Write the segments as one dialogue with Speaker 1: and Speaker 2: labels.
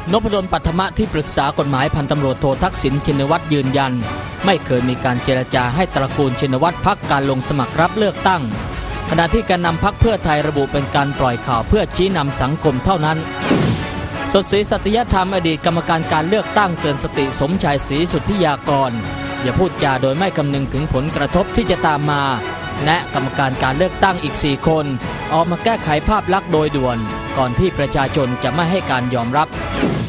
Speaker 1: นพดล ปัทมะที่ปรึกษากฎหมายพันตำรวจโททักษิณชินวัตรยืนยันไม่เคยมีการเจรจาให้ตระกูลชินวัตรพักการลงสมัครรับเลือกตั้งขณะที่แกนนำพรรคเพื่อไทยระบุเป็นการปล่อยข่าวเพื่อชี้นำสังคมเท่านั้นสดศรีสัตยธรรมอดีตกรรมการการเลือกตั้งเตือนสติสมชายศรีสุทธิยากรอย่าพูดจาโดยไม่คำนึงถึงผลกระทบที่จะตามมาและกรรมการการเลือกตั้งอีก4 คนออกมาแก้ไขภาพลักษณ์โดยด่วนก่อนที่ประชาชนจะไม่ให้การยอมรับ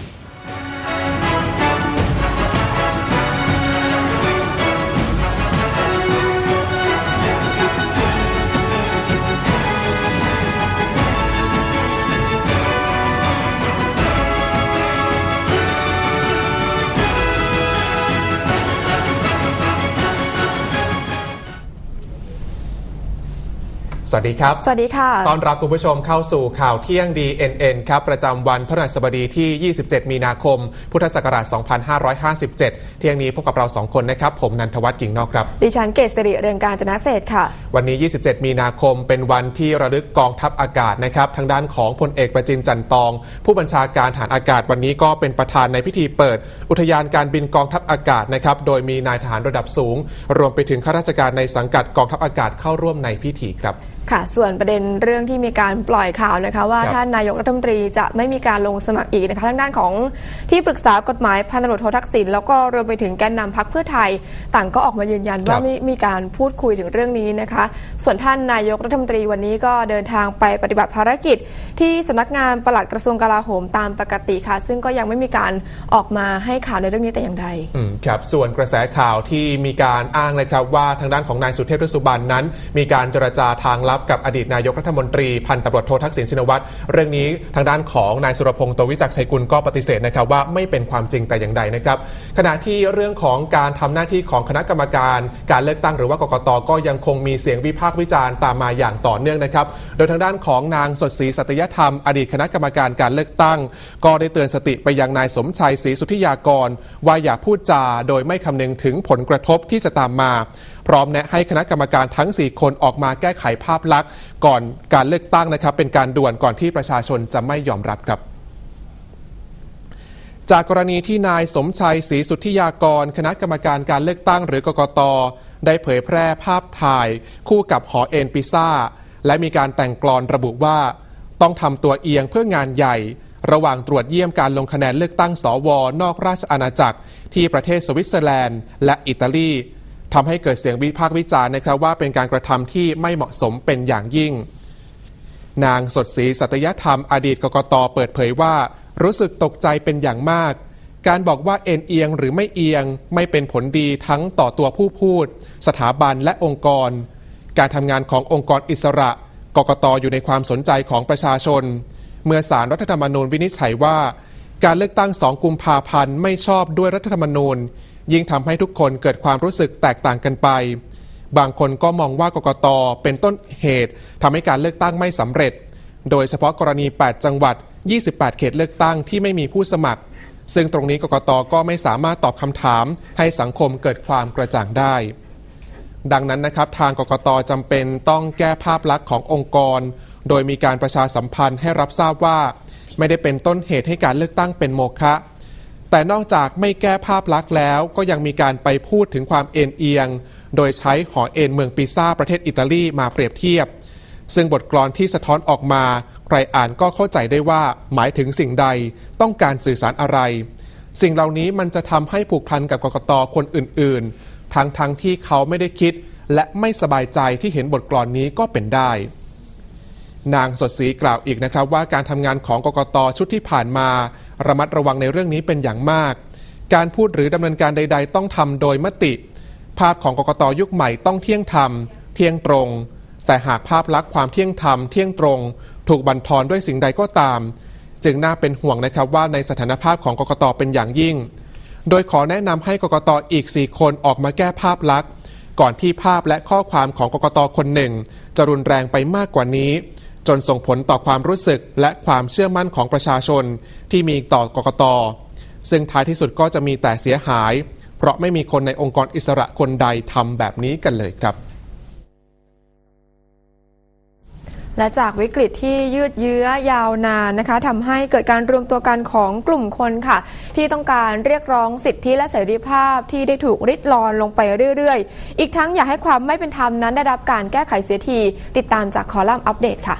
Speaker 2: สวัสดีครับ
Speaker 3: สวัสดีค่ะ
Speaker 2: ต้อนรับคุณผู้ชมเข้าสู่ข่าวเที่ยง DNN ครับประจำวันพฤหัสบดีที่ 27 มีนาคม พุทธศักราช 2557 เที่ยงนี้พบกับเรา2 คนนะครับผมนันทวัฒน์กิ่งนอกครับ
Speaker 3: ดิฉันเกษริเรืองการจนะเศรษฐ์ค่ะ
Speaker 2: วันนี้ 27 มีนาคมเป็นวันที่ระลึกกองทัพอากาศนะครับทางด้านของพลเอกประจินจันทร์ตองผู้บัญชาการทหารอากาศวันนี้ก็เป็นประธานในพิธีเปิดอุทยานการบินกองทัพอากาศนะครับโดยมีนายทหารระดับสูงรวมไปถึงข้าราชการในสังกัดกองทัพอากาศเข้าร่วมในพิธีครับ
Speaker 3: ค่ะส่วนประเด็นเรื่องที่มีการปล่อยข่าวนะคะว่าท่านนายกรัฐมนตรีจะไม่มีการลงสมัครอีกนะคะทางด้านของที่ปรึกษากฎหมายพันตำรวจโททักษิณแล้วก็รวมไปถึงแกนนำพรรคเพื่อไทยต่างก็ออกมายืนยันว่าไม่มีการพูดคุยถึงเรื่องนี้นะคะส่วนท่านนายกรัฐมนตรีวันนี้ก็เดินทางไปปฏิบัติภารกิจที่สำนักงานปลัดกระทรวงกลาโหมตามปกติค่ะซึ่งก็ยังไม่มีการออกมาให้ข่าวในเรื่องนี้แต่อย่างใด
Speaker 2: ครับส่วนกระแสข่าวที่มีการอ้างนะครับว่าทางด้านของนายสุเทพ ฤกษุบรรณนั้นมีการเจรจาทางลับกับอดีตนายกรัฐมนตรีพันตำรวจโททักษิณชินวัตรเรื่องนี้ทางด้านของนายสุรพงษ์ โตวิจักรชัยกุลก็ปฏิเสธนะครับว่าไม่เป็นความจริงแต่อย่างใดนะครับขณะที่เรื่องของการทำหน้าที่ของคณะกรรมการการเลือกตั้งหรือว่ากกต.ก็ยังคงมีเสียงวิพากษ์วิจารณ์ตามมาอย่างต่อเนื่องนะครับโดยทางด้านของนางสดศรีสัตยธรรมอดีตคณะกรรมการการเลือกตั้งก็ได้เตือนสติไปยังนายสมชัยศรีสุทธิยากรว่าอย่าพูดจาโดยไม่คำนึงถึงผลกระทบที่จะตามมาพร้อมแนะให้คณะกรรมการทั้ง4 คนออกมาแก้ไขภาพลักษณ์ก่อนการเลือกตั้งนะครับเป็นการด่วนก่อนที่ประชาชนจะไม่ยอมรับครับจากกรณีที่นายสมชัยศรีสุทธิยากรคณะกรรมการการเลือกตั้งหรือกกต.ได้เผยแพร่ภาพถ่ายคู่กับหอเอ็นพิซซ่าและมีการแต่งกลอนระบุว่าต้องทำตัวเอียงเพื่องานใหญ่ระหว่างตรวจเยี่ยมการลงคะแนนเลือกตั้งสวนอกราชอาณาจักรที่ประเทศสวิตเซอร์แลนด์และอิตาลีทำให้เกิดเสียงวิพากษ์วิจารณ์นะครับว่าเป็นการกระทำที่ไม่เหมาะสมเป็นอย่างยิ่งนางสดศรีสัตยธรรมอดีตกกต.เปิดเผยว่ารู้สึกตกใจเป็นอย่างมากการบอกว่าเอ็นเอียงหรือไม่เอียงไม่เป็นผลดีทั้งต่อตัวผู้พูดสถาบันและองค์กรการทำงานขององค์กรอิสระกกต.อยู่ในความสนใจของประชาชนเมื่อศาลรัฐธรรมนูญวินิจฉัยว่าการเลือกตั้ง2 กุมภาพันธ์ไม่ชอบด้วยรัฐธรรมนูญยิ่งทำให้ทุกคนเกิดความรู้สึกแตกต่างกันไปบางคนก็มองว่ากกต.เป็นต้นเหตุทำให้การเลือกตั้งไม่สำเร็จโดยเฉพาะกรณี8 จังหวัด28 เขตเลือกตั้งที่ไม่มีผู้สมัครซึ่งตรงนี้กกต.ก็ไม่สามารถตอบคำถามให้สังคมเกิดความกระจ่างได้ดังนั้นนะครับทางกกต.จำเป็นต้องแก้ภาพลักษณ์ขององค์กรโดยมีการประชาสัมพันธ์ให้รับทราบว่าไม่ได้เป็นต้นเหตุให้การเลือกตั้งเป็นโมฆะแต่นอกจากไม่แก้ภาพลักษณ์แล้วก็ยังมีการไปพูดถึงความเอ็นเอียงโดยใช้หอเอ็นเมืองปิซ่าประเทศอิตาลีมาเปรียบเทียบซึ่งบทกลอนที่สะท้อนออกมาใครอ่านก็เข้าใจได้ว่าหมายถึงสิ่งใดต้องการสื่อสารอะไรสิ่งเหล่านี้มันจะทำให้ผูกพันกับกกต.คนอื่นๆทั้งที่เขาไม่ได้คิดและไม่สบายใจที่เห็นบทกลอนนี้ก็เป็นได้นางสดศรีกล่าวอีกนะครับว่าการทำงานของกกต.ชุดที่ผ่านมาระมัดระวังในเรื่องนี้เป็นอย่างมากการพูดหรือดำเนินการใดๆต้องทำโดยมติภาพของกกต.ยุคใหม่ต้องเที่ยงธรรมเที่ยงตรงแต่หากภาพลักษณ์ความเที่ยงธรรมเที่ยงตรงถูกบั่นทอนด้วยสิ่งใดก็ตามจึงน่าเป็นห่วงนะครับว่าในสถานภาพของกกต.เป็นอย่างยิ่งโดยขอแนะนำให้กกต.อีก4 คนออกมาแก้ภาพลักษณ์ก่อนที่ภาพและข้อความของกกต.คนหนึ่งจะรุนแรงไปมากกว่านี้จนส่งผลต่อความรู้สึกและความเชื่อมั่นของประชาชนที่มีต่อกกต.ซึ่งท้ายที่สุดก็จะมีแต่เสียหายเพราะไม่มีคนในองค์กรอิสระคนใดทำแบบนี้กันเลยครับ
Speaker 3: และจากวิกฤตที่ยืดเยื้อยาวนานนะคะทำให้เกิดการรวมตัวกันของกลุ่มคนค่ะที่ต้องการเรียกร้องสิทธิและเสรีภาพที่ได้ถูกริดรอนลงไปเรื่อยๆอีกทั้งอยากให้ความไม่เป็นธรรมนั้นได้รับการแก้ไขเสียทีติดตามจากคอลัมน์อัปเดตค่ะ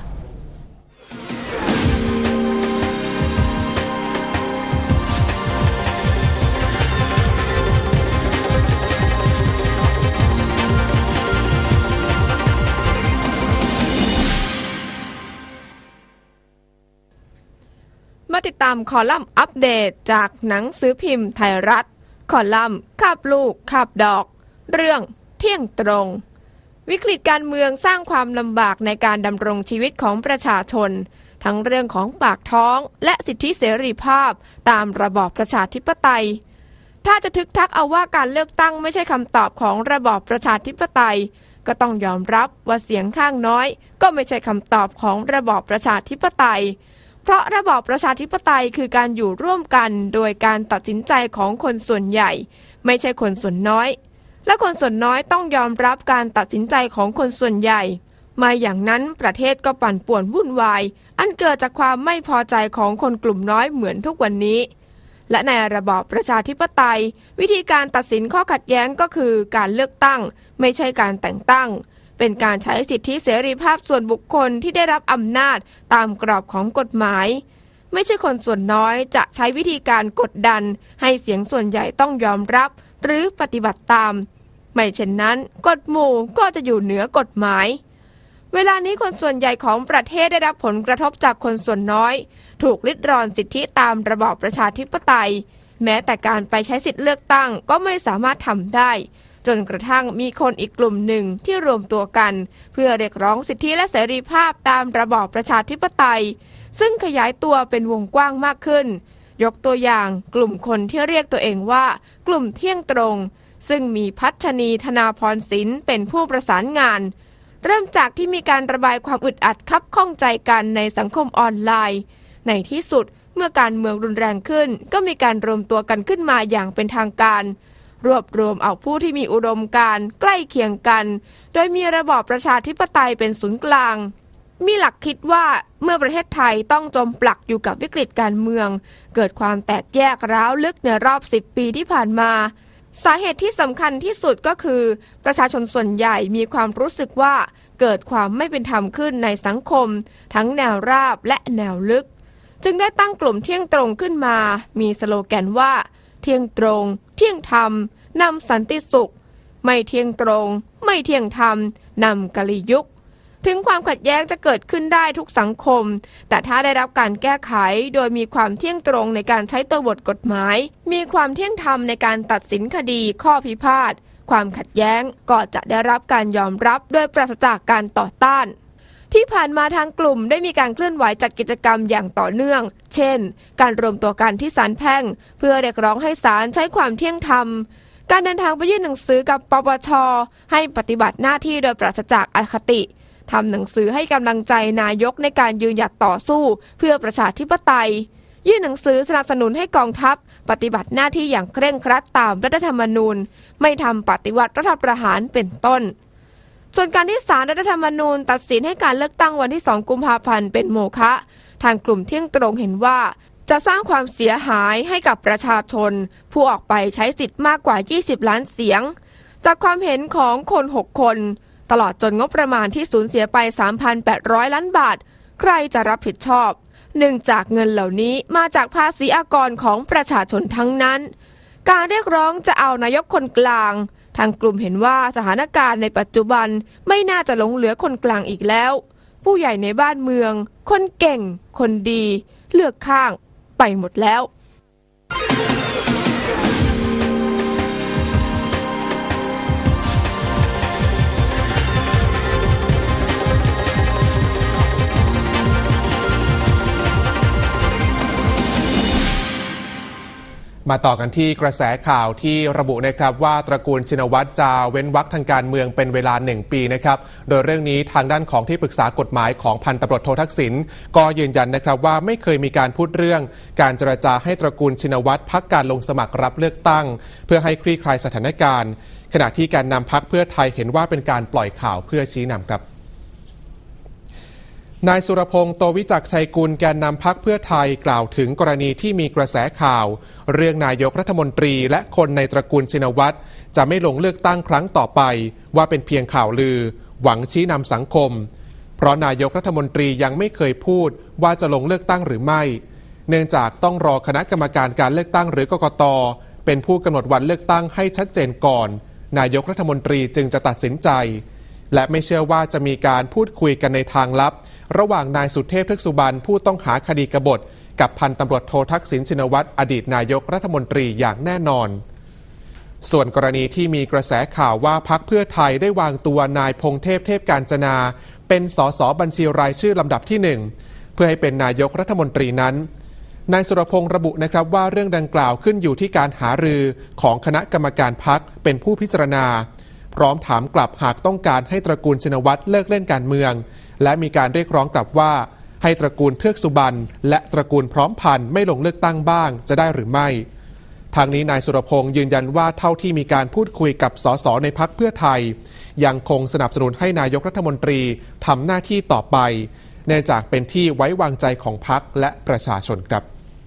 Speaker 3: มาติดตามคอลัมน์อัปเดตจากหนังสือพิมพ์ไทยรัฐคอลัมน์คาบลูกคาบดอกเรื่องเที่ยงตรงวิกฤตการเมืองสร้างความลำบากในการดำรงชีวิตของประชาชนทั้งเรื่องของปากท้องและสิทธิเสรีภาพตามระบอบประชาธิปไตยถ้าจะทึกทักเอาว่าการเลือกตั้งไม่ใช่คำตอบของระบอบประชาธิปไตยก็ต้องยอมรับว่าเสียงข้างน้อยก็ไม่ใช่คำตอบของระบอบประชาธิปไตยเพราะระบอบประชาธิปไตยคือการอยู่ร่วมกันโดยการตัดสินใจของคนส่วนใหญ่ไม่ใช่คนส่วนน้อยและคนส่วนน้อยต้องยอมรับการตัดสินใจของคนส่วนใหญ่ไม่อย่างนั้นประเทศก็ปั่นป่วนวุ่นวายอันเกิดจากความไม่พอใจของคนกลุ่มน้อยเหมือนทุกวันนี้และในระบอบประชาธิปไตยวิธีการตัดสินข้อขัดแย้งก็คือการเลือกตั้งไม่ใช่การแต่งตั้งเป็นการใช้สิทธิเสรีภาพส่วนบุคคลที่ได้รับอำนาจตามกรอบของกฎหมายไม่ใช่คนส่วนน้อยจะใช้วิธีการกดดันให้เสียงส่วนใหญ่ต้องยอมรับหรือปฏิบัติตามไม่เช่นนั้นกฎหมู่ก็จะอยู่เหนือกฎหมายเวลานี้คนส่วนใหญ่ของประเทศได้รับผลกระทบจากคนส่วนน้อยถูกริดรอนสิทธิตามระบอบประชาธิปไตยแม้แต่การไปใช้สิทธิเลือกตั้งก็ไม่สามารถทำได้จนกระทั่งมีคนอีกกลุ่มหนึ่งที่รวมตัวกันเพื่อเรียกร้องสิทธิและเสรีภาพตามระบอบประชาธิปไตยซึ่งขยายตัวเป็นวงกว้างมากขึ้นยกตัวอย่างกลุ่มคนที่เรียกตัวเองว่ากลุ่มเที่ยงตรงซึ่งมีพัชนีธนาพรศิลป์เป็นผู้ประสานงานเริ่มจากที่มีการระบายความอึดอัดคับข้องใจกันในสังคมออนไลน์ในที่สุดเมื่อการเมืองรุนแรงขึ้นก็มีการรวมตัวกันขึ้นมาอย่างเป็นทางการรวบรวมเอาผู้ที่มีอุดมการณ์ใกล้เคียงกันโดยมีระบอบประชาธิปไตยเป็นศูนย์กลางมีหลักคิดว่าเมื่อประเทศไทยต้องจมปลักอยู่กับวิกฤตการเมืองเกิดความแตกแยกร้าวลึกในรอบ10 ปีที่ผ่านมาสาเหตุที่สำคัญที่สุดก็คือประชาชนส่วนใหญ่มีความรู้สึกว่าเกิดความไม่เป็นธรรมขึ้นในสังคมทั้งแนวราบและแนวลึกจึงได้ตั้งกลุ่มเที่ยงตรงขึ้นมามีสโลแกนว่าเที่ยงตรงเที่ยงธรรมนำสันติสุขไม่เที่ยงตรงไม่เที่ยงธรรมนำกลียุคถึงความขัดแย้งจะเกิดขึ้นได้ทุกสังคมแต่ถ้าได้รับการแก้ไขโดยมีความเที่ยงตรงในการใช้ตัวบทกฎหมายมีความเที่ยงธรรมในการตัดสินคดีข้อพิพาทความขัดแย้งก็จะได้รับการยอมรับโดยปราศจากการต่อต้านที่ผ่านมาทางกลุ่มได้มีการเคลื่อนไหวจัดกิจกรรมอย่างต่อเนื่องเช่นการรวมตัวกันที่ศาลแพ่งเพื่อเรียกร้องให้ศาลใช้ความเที่ยงธรรมการเดินทางไปยื่นหนังสือกับปปช.ให้ปฏิบัติหน้าที่โดยปราศจากอคติทำหนังสือให้กำลังใจนายกในการยืนหยัดต่อสู้เพื่อประชาธิปไตยยื่นหนังสือสนับสนุนให้กองทัพปฏิบัติหน้าที่อย่างเคร่งครัดตามรัฐธรรมนูญไม่ทำปฏิวัติรัฐประหารเป็นต้นส่วนการที่ศาลรัฐธรรมนูญตัดสินให้การเลือกตั้งวันที่2 กุมภาพันธ์เป็นโมฆะทางกลุ่มเที่ยงตรงเห็นว่าจะสร้างความเสียหายให้กับประชาชนผู้ออกไปใช้สิทธิ์มากกว่า20 ล้านเสียงจากความเห็นของคน6 คนตลอดจนงบประมาณที่สูญเสียไป 3,800 ล้านบาทใครจะรับผิดชอบเนื่องจากเงินเหล่านี้มาจากภาษีอากรของประชาชนทั้งนั้นการเรียกร้องจะเอานายกคนกลางทางกลุ่มเห็นว่าสถานการณ์ในปัจจุบันไม่น่าจะหลงเหลือคนกลางอีกแล้วผู้ใหญ่ในบ้านเมืองคนเก่งคนดีเลือกข้างไปหมดแล้ว
Speaker 2: มาต่อกันที่กระแสข่าวที่ระบุนะครับว่าตระกูลชินวัตรจะเว้นวรรคทางการเมืองเป็นเวลา1 ปีนะครับโดยเรื่องนี้ทางด้านของที่ปรึกษากฎหมายของพันตำรวจโททักษิณก็ยืนยันนะครับว่าไม่เคยมีการพูดเรื่องการเจรจาให้ตระกูลชินวัตรพักการลงสมัครรับเลือกตั้งเพื่อให้คลี่คลายสถานการณ์ขณะที่การนำพรรคเพื่อไทยเห็นว่าเป็นการปล่อยข่าวเพื่อชี้นำครับนายสุรพงษ์โตวิจักรชัยกุลแกนนำพรรคเพื่อไทยกล่าวถึงกรณีที่มีกระแสข่าวเรื่องนายกรัฐมนตรีและคนในตระกูลชินวัตรจะไม่ลงเลือกตั้งครั้งต่อไปว่าเป็นเพียงข่าวลือหวังชี้นำสังคมเพราะนายกรัฐมนตรียังไม่เคยพูดว่าจะลงเลือกตั้งหรือไม่เนื่องจากต้องรอคณะกรรมการการเลือกตั้งหรือกกต.เป็นผู้กำหนดวันเลือกตั้งให้ชัดเจนก่อนนายกรัฐมนตรีจึงจะตัดสินใจและไม่เชื่อว่าจะมีการพูดคุยกันในทางลับระหว่างนายสุเทพ เทือกสุบรรณผู้ต้องหาคดีกบฏกับพันตำรวจโททักษิณชินวัตรอดีตนายกรัฐมนตรีอย่างแน่นอนส่วนกรณีที่มีกระแสข่าวว่าพรรคเพื่อไทยได้วางตัวนายพงเทพ เทพกาญจนาเป็นสสบัญชีรายชื่อลำดับที่1เพื่อให้เป็นนายกรัฐมนตรีนั้นนายสุรพงษ์ระบุนะครับว่าเรื่องดังกล่าวขึ้นอยู่ที่การหารือของคณะกรรมการพรรคเป็นผู้พิจารณาพร้อมถามกลับหากต้องการให้ตระกูลชินวัตรเลิกเล่นการเมืองและมีการเรียกร้องกลับว่าให้ตระกูลเทือกสุบรรณและตระกูลพร้อมพันธุ์ไม่ลงเลือกตั้งบ้างจะได้หรือไม่ทางนี้นายสุรพงษ์ยืนยันว่าเท่าที่มีการพูดคุยกับสสในพรรคเพื่อไทยยังคงสนับสนุนให้นายกรัฐมนตรีทำหน้าที่ต่อไปเนื่องจากเป็นที่ไว้วางใจของพรรคและประชาชนครับ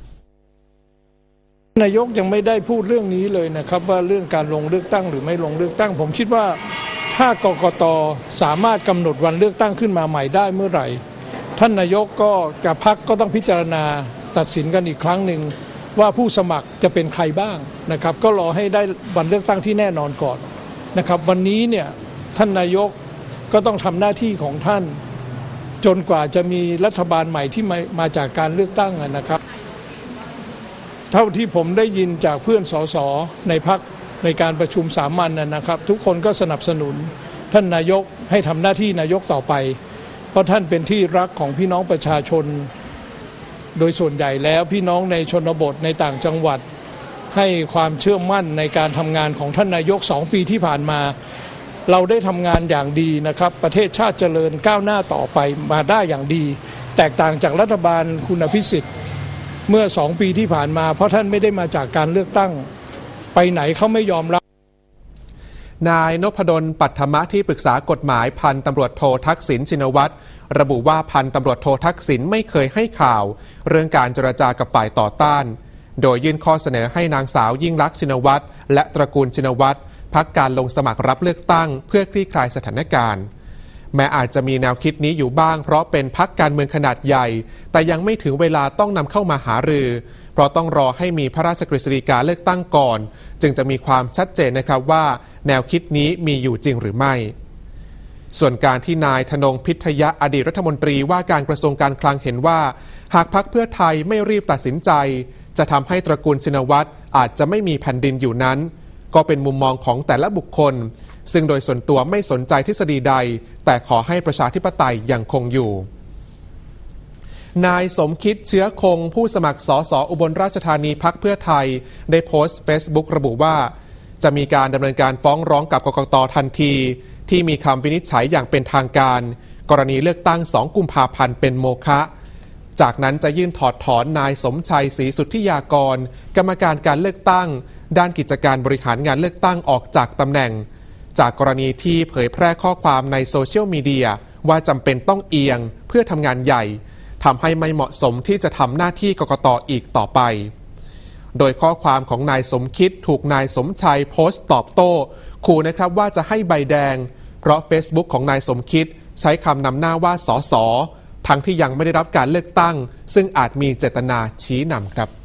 Speaker 4: นายกยังไม่ได้พูดเรื่องนี้เลยนะครับว่าเรื่องการลงเลือกตั้งหรือไม่ลงเลือกตั้งผมคิดว่าถ้ากกต.สามารถกำหนดวันเลือกตั้งขึ้นมาใหม่ได้เมื่อไหร่ท่านนายกก็กับพรรคก็ต้องพิจารณาตัดสินกันอีกครั้งหนึ่งว่าผู้สมัครจะเป็นใครบ้างนะครับก็รอให้ได้วันเลือกตั้งที่แน่นอนก่อนนะครับวันนี้เนี่ยท่านนายกก็ต้องทำหน้าที่ของท่านจนกว่าจะมีรัฐบาลใหม่ที่มาจากการเลือกตั้งนะครับเท่าที่ผมได้ยินจากเพื่อนสสในพรรคในการประชุมสามัญนะครับทุกคนก็สนับสนุนท่านนายกให้ทำหน้าที่นายกต่อไปเพราะท่านเป็นที่รักของพี่น้องประชาชนโดยส่วนใหญ่แล้วพี่น้องในชนบทในต่างจังหวัดให้ความเชื่อมั่นในการทำงานของท่านนายก2 ปีที่ผ่านมาเราได้ทำงานอย่างดีนะครับประเทศชาติเจริญก้าวหน้าต่อไปมาได้อย่างดีแตกต่างจากรัฐบาลคุณอภิสิทธิ์เมื่อ2 ปีที่ผ่านมาเพราะท่านไม่ได้มาจากการเลือกตั้งไปไหนเขาไม่ยอมรับ
Speaker 2: นายนพดลปัทมะที่ปรึกษากฎหมายพันตำรวจโททักษิณชินวัตรระบุว่าพันตำรวจโททักษิณไม่เคยให้ข่าวเรื่องการเจรจากับฝ่ายต่อต้านโดยยื่นข้อเสนอให้นางสาวยิ่งลักษณ์ชินวัตรและตระกูลชินวัตรพักการลงสมัครรับเลือกตั้งเพื่อคลี่คลายสถานการณ์แม้อาจจะมีแนวคิดนี้อยู่บ้างเพราะเป็นพรรคการเมืองขนาดใหญ่แต่ยังไม่ถึงเวลาต้องนำเข้ามาหารือเพราะต้องรอให้มีพระราชกฤษฎีกาเลือกตั้งก่อนจึงจะมีความชัดเจนนะครับว่าแนวคิดนี้มีอยู่จริงหรือไม่ส่วนการที่นายธนงพิทยะอดีตรัฐมนตรีว่าการกระทรวงการคลังเห็นว่าหากพรรคเพื่อไทยไม่รีบตัดสินใจจะทำให้ตระกูลชินวัตรอาจจะไม่มีแผ่นดินอยู่นั้นก็เป็นมุมมองของแต่ละบุคคลซึ่งโดยส่วนตัวไม่สนใจทฤษฎีใดแต่ขอให้ประชาธิปไตยยังคงอยู่นายสมคิดเชื้อคงผู้สมัครสสอุบลราชธานีพรรคเพื่อไทยได้โพสต์เฟซบุ๊กระบุว่าจะมีการดำเนินการฟ้องร้องกับกกต.ทันทีที่มีคำวินิจฉัยอย่างเป็นทางการกรณีเลือกตั้ง2 กุมภาพันธ์เป็นโมฆะจากนั้นจะยื่นถอดถอนนายสมชัยศรีสุทธิยากรกรรมการการเลือกตั้งด้านกิจการบริหารงานเลือกตั้งออกจากตำแหน่งจากกรณีที่เผยแพร่ข้อความในโซเชียลมีเดียว่าจำเป็นต้องเอียงเพื่อทำงานใหญ่ทำให้ไม่เหมาะสมที่จะทำหน้าที่กกต.อีกต่อไปโดยข้อความของนายสมคิดถูกนายสมชัยโพสต์ตอบโต้ขู่นะครับว่าจะให้ใบแดงเพราะ Facebook ของนายสมคิดใช้คำนำหน้าว่าสสทั้งที่ยังไม่ได้รับการเลือกตั้งซึ่งอาจมีเจตนาชี้นำครับ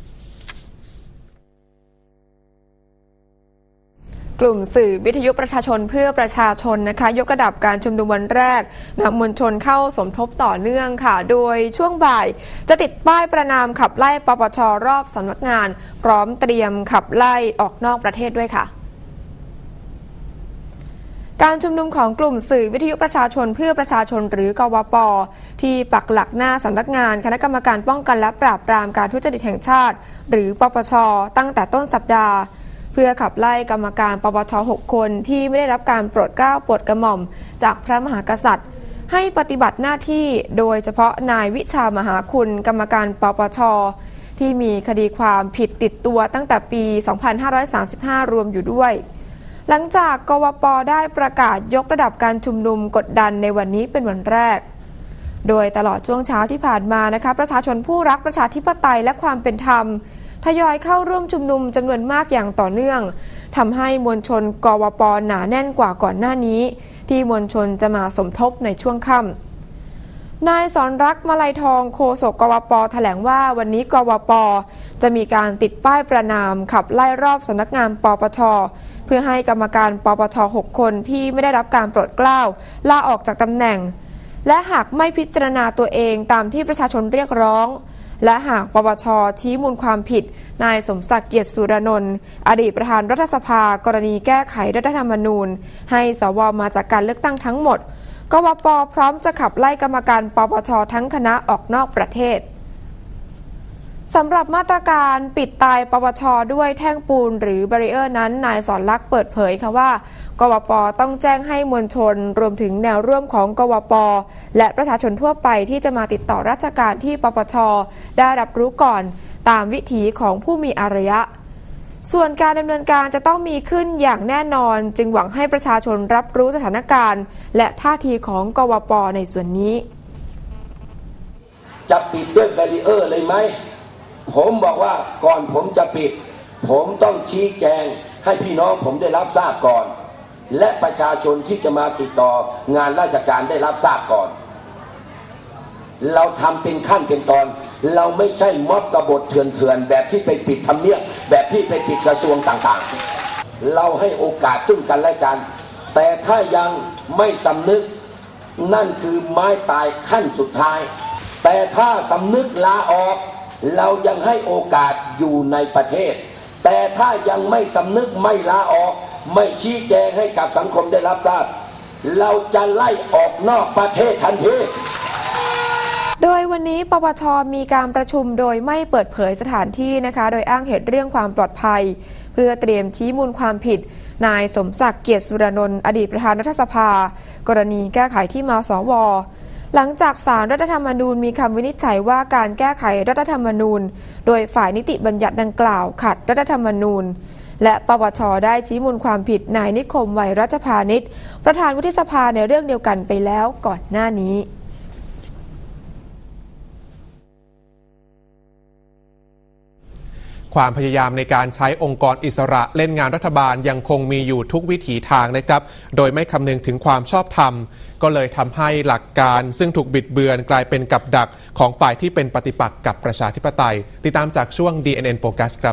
Speaker 3: กลุ่มสื่อวิทยุประชาชนเพื่อประชาชนนะคะยกระดับการชุมนุมวันแรกนำมวลชนเข้าสมทบต่อเนื่องค่ะโดยช่วงบ่ายจะติดป้ายประนามขับไล่ปปช.รอบสำนักงานพร้อมเตรียมขับไล่ออกนอกประเทศด้วยค่ะการชุมนุมของกลุ่มสื่อวิทยุประชาชนเพื่อประชาชนหรือกวป.ที่ปักหลักหน้าสำนักงานคณะกรรมการป้องกันและปราบปรามการทุจริตแห่งชาติหรือปปช.ตั้งแต่ต้นสัปดาห์เพื่อขับไล่กรรมการปปช6 คนที่ไม่ได้รับการโปรดเกล้าโปรดกระหม่อมจากพระมหากษัตริย์ให้ปฏิบัติหน้าที่โดยเฉพาะนายวิชามหาคุณกรรมการปปชที่มีคดีความผิดติดตัวตั้งแต่ปี 2535 รวมอยู่ด้วยหลังจากกวป.ได้ประกาศยกระดับการชุมนุมกดดันในวันนี้เป็นวันแรกโดยตลอดช่วงเช้าที่ผ่านมานะคะประชาชนผู้รักประชาธิปไตยและความเป็นธรรมทยอยเข้าร่วมชุมนุมจำนวนมากอย่างต่อเนื่องทำให้มวลชนกวป.หนาแน่นกว่าก่อนหน้านี้ที่มวลชนจะมาสมทบในช่วงค่ำนายสรรักษ์มาลัยทองโฆษกกวป.แถลงว่าวันนี้กวป.จะมีการติดป้ายประนามขับไล่รอบสำนักงานปปช.เพื่อให้กรรมการปปช. 6 คนที่ไม่ได้รับการโปรดเกล้าลาออกจากตำแหน่งและหากไม่พิจารณาตัวเองตามที่ประชาชนเรียกร้องและหากปปช.ชี้มูลความผิดนายสมศักดิ์เกียรติสุรนนท์อดีตประธานรัฐสภากรณีแก้ไขรัฐธรรมนูญให้สว.มาจากการเลือกตั้งทั้งหมดกวป.พร้อมจะขับไล่กรรมการปปช.ทั้งคณะออกนอกประเทศสำหรับมาตรการปิดตายปปช.ด้วยแท่งปูนหรือแบรีเออร์นั้นนายสรลักษณ์เปิดเผยค่ะว่ากวป.ต้องแจ้งให้มวลชนรวมถึงแนวร่วมของกวป.และประชาชนทั่วไปที่จะมาติดต่อราชการที่ปปช.ได้รับรู้ก่อนตามวิถีของผู้มีอารยะส่วนการดำเนินการจะต้องมีขึ้นอย่างแน่นอนจึงหวังให้ประชาชนรับรู้สถานการณ์และท่าทีของกวป.ในส่วนนี้
Speaker 5: จะปิดด้วยแบรีเออร์เลยไหมผมบอกว่าก่อนผมจะปิดผมต้องชี้แจงให้พี่น้องผมได้รับทราบก่อนและประชาชนที่จะมาติดต่องานราชการได้รับทราบก่อนเราทำเป็นขั้นเป็นตอนเราไม่ใช่ม็อบกบฏเถื่อนๆแบบที่ไปปิดทำเนียบแบบที่ไปปิดกระทรวงต่างๆเราให้โอกาสซึ่งกันและกันแต่ถ้ายังไม่สำนึกนั่นคือไม้ตายขั้นสุดท้ายแต่ถ้าสำนึกลาออกเรายังให้โอกาสอยู่ในประเทศแต่ถ้ายังไม่สำนึกไม่ลาออกไม่ชี้แจงให้กับสังคมได้รับทราบเราจะไล่ออกนอกประเทศทันที
Speaker 3: โดยวันนี้ปปช.มีการประชุมโดยไม่เปิดเผยสถานที่นะคะโดยอ้างเหตุเรื่องความปลอดภัยเพื่อเตรียมชี้มูลความผิดนายสมศักดิ์เกียรติสุรนนท์อดีตประธานรัฐสภากรณีแก้ไขที่มาสว.หลังจากศาลรัฐธรรมนูญมีคำวินิจฉัยว่าการแก้ไขรัฐธรรมนูญโดยฝ่ายนิติบัญญัติดังกล่าวขัดรัฐธรรมนูญและปปช.ได้ชี้มูลความผิดนายนิคม ไวรัชพานิชประธานวุฒิสภาในเรื่องเดียวกันไปแล้วก่อนหน้านี้
Speaker 2: ความพยายามในการใช้องค์กรอิสระเล่นงานรัฐบาลยังคงมีอยู่ทุกวิถีทางนะครับโดยไม่คำนึงถึงความชอบธรรมก็เลยทำให้หลักการซึ่งถูกบิดเบือนกลายเป็นกับดักของฝ่ายที่เป็นปฏิปักษ์กับประชาธิปไตยติดตามจากช่วง DNN Focus ครับ